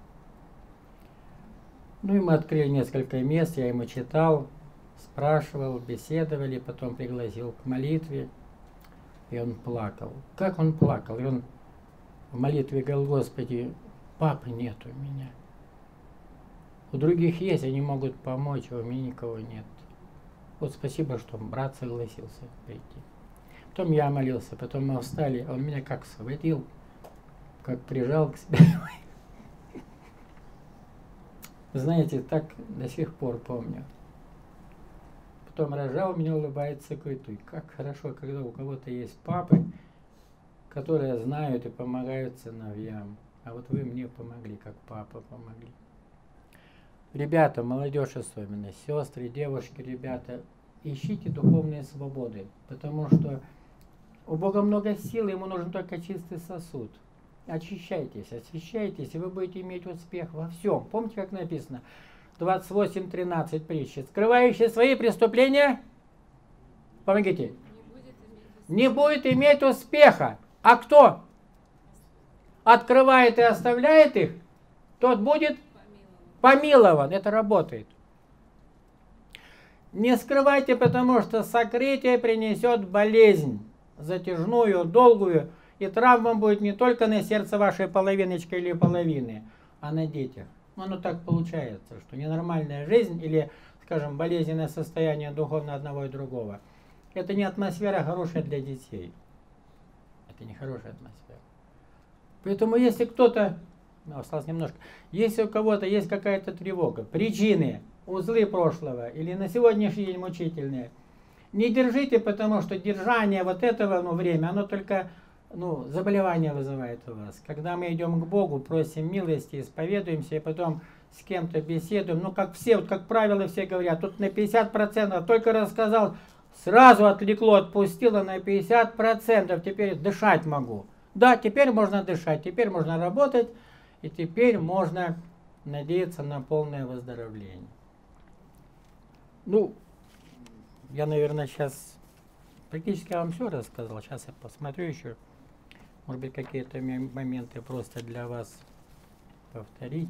Ну и мы открыли несколько мест, я ему читал, спрашивал, беседовали, потом пригласил к молитве. И он плакал. Как он плакал? И он в молитве говорил, Господи, папы нет у меня. У других есть, они могут помочь, а у меня никого нет. Вот спасибо, что брат согласился прийти. Потом я молился, потом мы встали, он меня как схватил, как прижал к себе. Знаете, так до сих пор помню. Потом рожал, меня улыбается, говорит, ой, как хорошо, когда у кого-то есть папы, которые знают и помогают сыновьям. А вот вы мне помогли, как папа помогли. Ребята, молодежь особенно, сестры, девушки, ребята, ищите духовные свободы, потому что у Бога много сил, ему нужен только чистый сосуд. Очищайтесь, освящайтесь, и вы будете иметь успех во всем. Помните, как написано? 28:13 притчи. Скрывающий свои преступления, помогите, не будет иметь успеха. А кто? открывает и оставляет их, тот будет помилован. Это работает. Не скрывайте, потому что сокрытие принесет болезнь, затяжную, долгую, и травма будет не только на сердце вашей половиночки или половины, а на детях. Оно так получается, что ненормальная жизнь или, скажем, болезненное состояние духовно одного и другого, это не атмосфера хорошая для детей. Это не хорошая атмосфера. Поэтому если кто-то, осталось немножко, если у кого-то есть какая-то тревога, причины, узлы прошлого или на сегодняшний день мучительные, не держите, потому что держание вот этого время, оно только заболевание вызывает у вас. Когда мы идем к Богу, просим милости, исповедуемся, и потом с кем-то беседуем, как все, как правило, все говорят, тут на 50%, только рассказал, сразу отвлекло, отпустило на 50%, теперь дышать могу. Да, теперь можно дышать, теперь можно работать, и теперь можно надеяться на полное выздоровление. Я, наверное, сейчас практически вам все рассказал. Сейчас я посмотрю еще, может быть, какие-то моменты просто для вас повторить.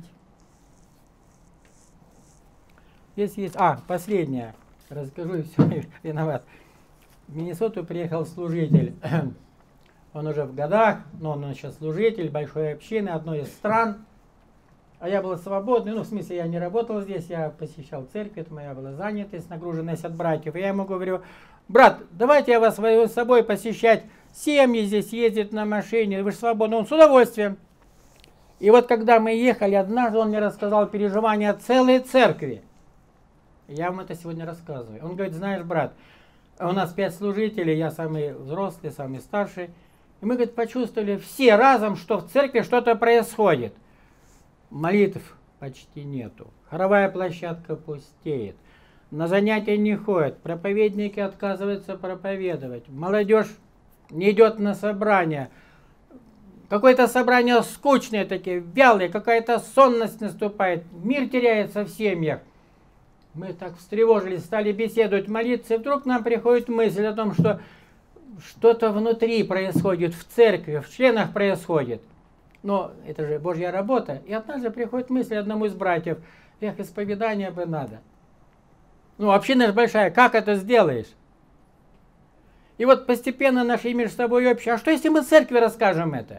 Здесь есть... последнее. Расскажу, и все, виноват. В Миннесоту приехал служитель. Он уже в годах, но он сейчас служитель большой общины, одной из стран. А я был свободный, в смысле, я не работал здесь, я посещал церковь, это моя была занятость, нагруженность от братьев. И я ему говорю: брат, давайте я вас возьму с собой посещать семьи здесь, ездить на машине, вы же свободны. Он с удовольствием. И вот когда мы ехали, однажды он мне рассказал переживания целой церкви. Я вам это сегодня рассказываю. Он говорит: знаешь, брат, у нас 5 служителей, я самый взрослый, самый старший. И мы, говорит, почувствовали все разом, что в церкви что-то происходит. Молитв почти нету. Хоровая площадка пустеет. На занятия не ходят. Проповедники отказываются проповедовать. Молодежь не идет на собрания. Какое-то собрание скучные такие, вялые, какая-то сонность наступает. Мир теряется в семьях. Мы так встревожились, стали беседовать, молиться, и вдруг нам приходит мысль о том, что что-то внутри происходит, в церкви, в членах происходит. Но это же Божья работа. И однажды приходит мысль одному из братьев: исповедание бы надо. Община же большая, как это сделаешь? И вот постепенно нашли между собой общее. А что если мы в церкви расскажем это?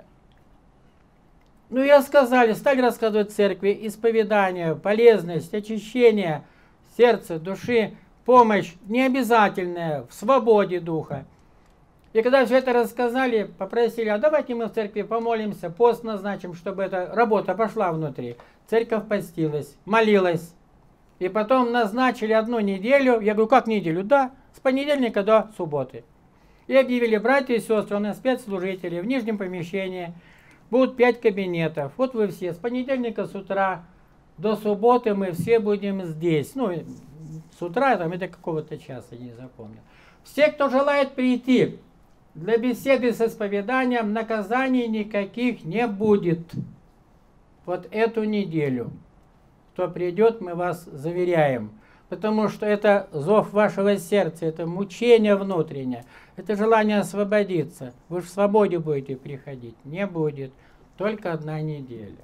И рассказали, стали рассказывать в церкви исповедание, полезность, очищение сердца, души, помощь необязательная, в свободе духа. И когда все это рассказали, попросили: а давайте мы в церкви помолимся, пост назначим, чтобы эта работа пошла внутри. Церковь постилась, молилась. И потом назначили 1 неделю. Я говорю: как неделю? Да, с понедельника до субботы. И объявили: братья и сестры, у нас 5 служителей в нижнем помещении, будут 5 кабинетов. Вот вы все, с понедельника с утра до субботы мы все будем здесь. С утра, там, это какого-то часа, не запомнил. Все, кто желает прийти для беседы с исповеданием, наказаний никаких не будет. Вот эту неделю. Кто придет, мы вас заверяем. Потому что это зов вашего сердца, это мучение внутреннее, это желание освободиться. Вы в свободе будете приходить. Не будет. Только 1 неделя.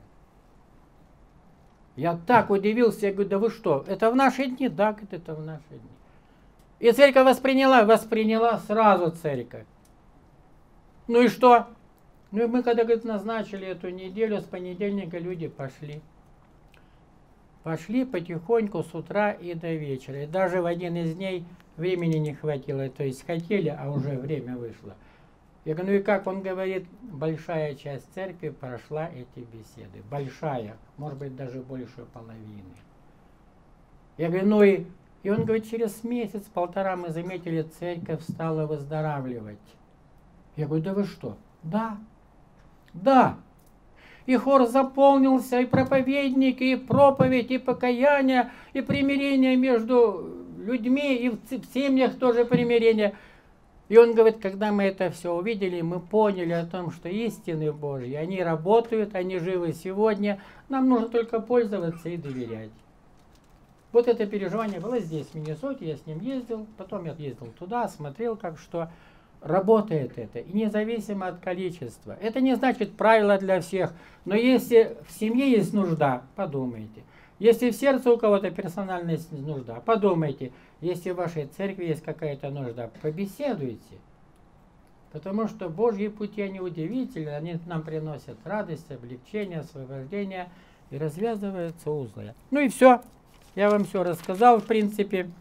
Я так удивился, я говорю: да вы что, это в наши дни? Да, это в наши дни. И церковь восприняла сразу церковь. И что? Мы когда, говорит, назначили эту неделю, с понедельника люди пошли. Пошли потихоньку с утра и до вечера. И даже в один из дней времени не хватило. То есть хотели, а уже время вышло. Я говорю: и как? Он говорит: большая часть церкви прошла эти беседы. Большая, может быть, даже больше половины. Я говорю: и он говорит: через месяц-полтора мы заметили, церковь стала выздоравливать. Я говорю: да вы что? Да. Да. И хор заполнился, и проповедники, и проповедь, и покаяние, и примирение между людьми, и в семьях тоже примирение. И он говорит: когда мы это все увидели, мы поняли о том, что истины Божьи, они работают, они живы сегодня, нам нужно только пользоваться и доверять. Вот это переживание было здесь, в Миннесоте, я с ним ездил, потом я ездил туда, смотрел, как что. работает это, и независимо от количества. Это не значит правило для всех, но если в семье есть нужда, подумайте. Если в сердце у кого-то персональная нужда, подумайте. Если в вашей церкви есть какая-то нужда, побеседуйте. Потому что Божьи пути, они удивительны, они нам приносят радость, облегчение, освобождение, и развязываются узлы. Ну и все. Я вам все рассказал, в принципе.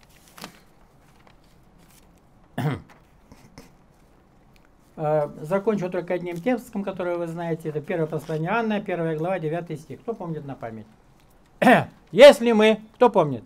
Закончу только одним текстом, который вы знаете. Это первое послание Иоанна, 1 глава, 9 стих. Кто помнит на память? Если мы, кто помнит?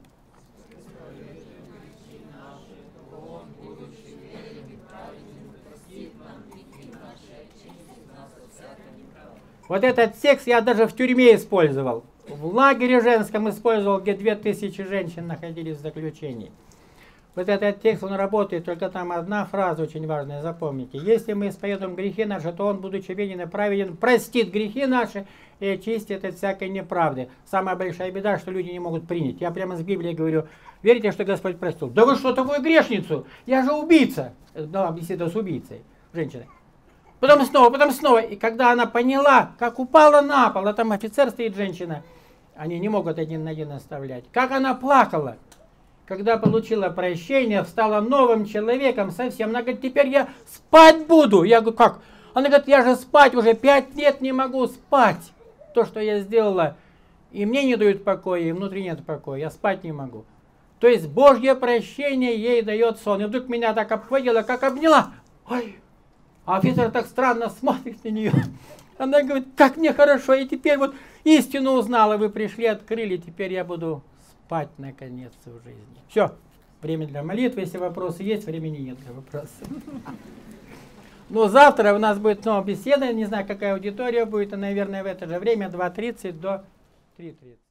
Вот этот текст я даже в тюрьме использовал. В лагере женском использовал, где 2000 женщин находились в заключении. Вот этот текст, он работает, только там одна фраза очень важная, запомните. Если мы исповедуем грехи наши, то Он, будучи верен и праведен, простит грехи наши и очистит от всякой неправды. Самая большая беда, что люди не могут принять. Я прямо с Библии говорю, верите, что Господь простил? Да вы что, такую грешницу? Я же убийца. Да, беседа с убийцей, женщиной. Потом снова. И когда она поняла, как упала на пол, а там офицер стоит, женщина, они не могут один на один оставлять. Как она плакала. Когда получила прощение, стала новым человеком совсем. Она говорит, теперь я спать буду. Я говорю, как? Она говорит, я же спать уже 5 лет не могу спать. То, что я сделала, и мне не дают покоя, и внутри нет покоя. Я спать не могу. То есть Божье прощение ей дает сон. И вдруг меня так обхватила, как обняла. Ой. А офицер так странно смотрит на нее. Она говорит, как мне хорошо. И теперь вот истину узнала. Вы пришли, открыли. Теперь я буду спать наконец в жизни. Все. Время для молитвы. Если вопросы есть, времени нет для вопросов. Но завтра у нас будет снова беседа. Не знаю, какая аудитория будет. Наверное, в это же время, 2:30 до 3:30.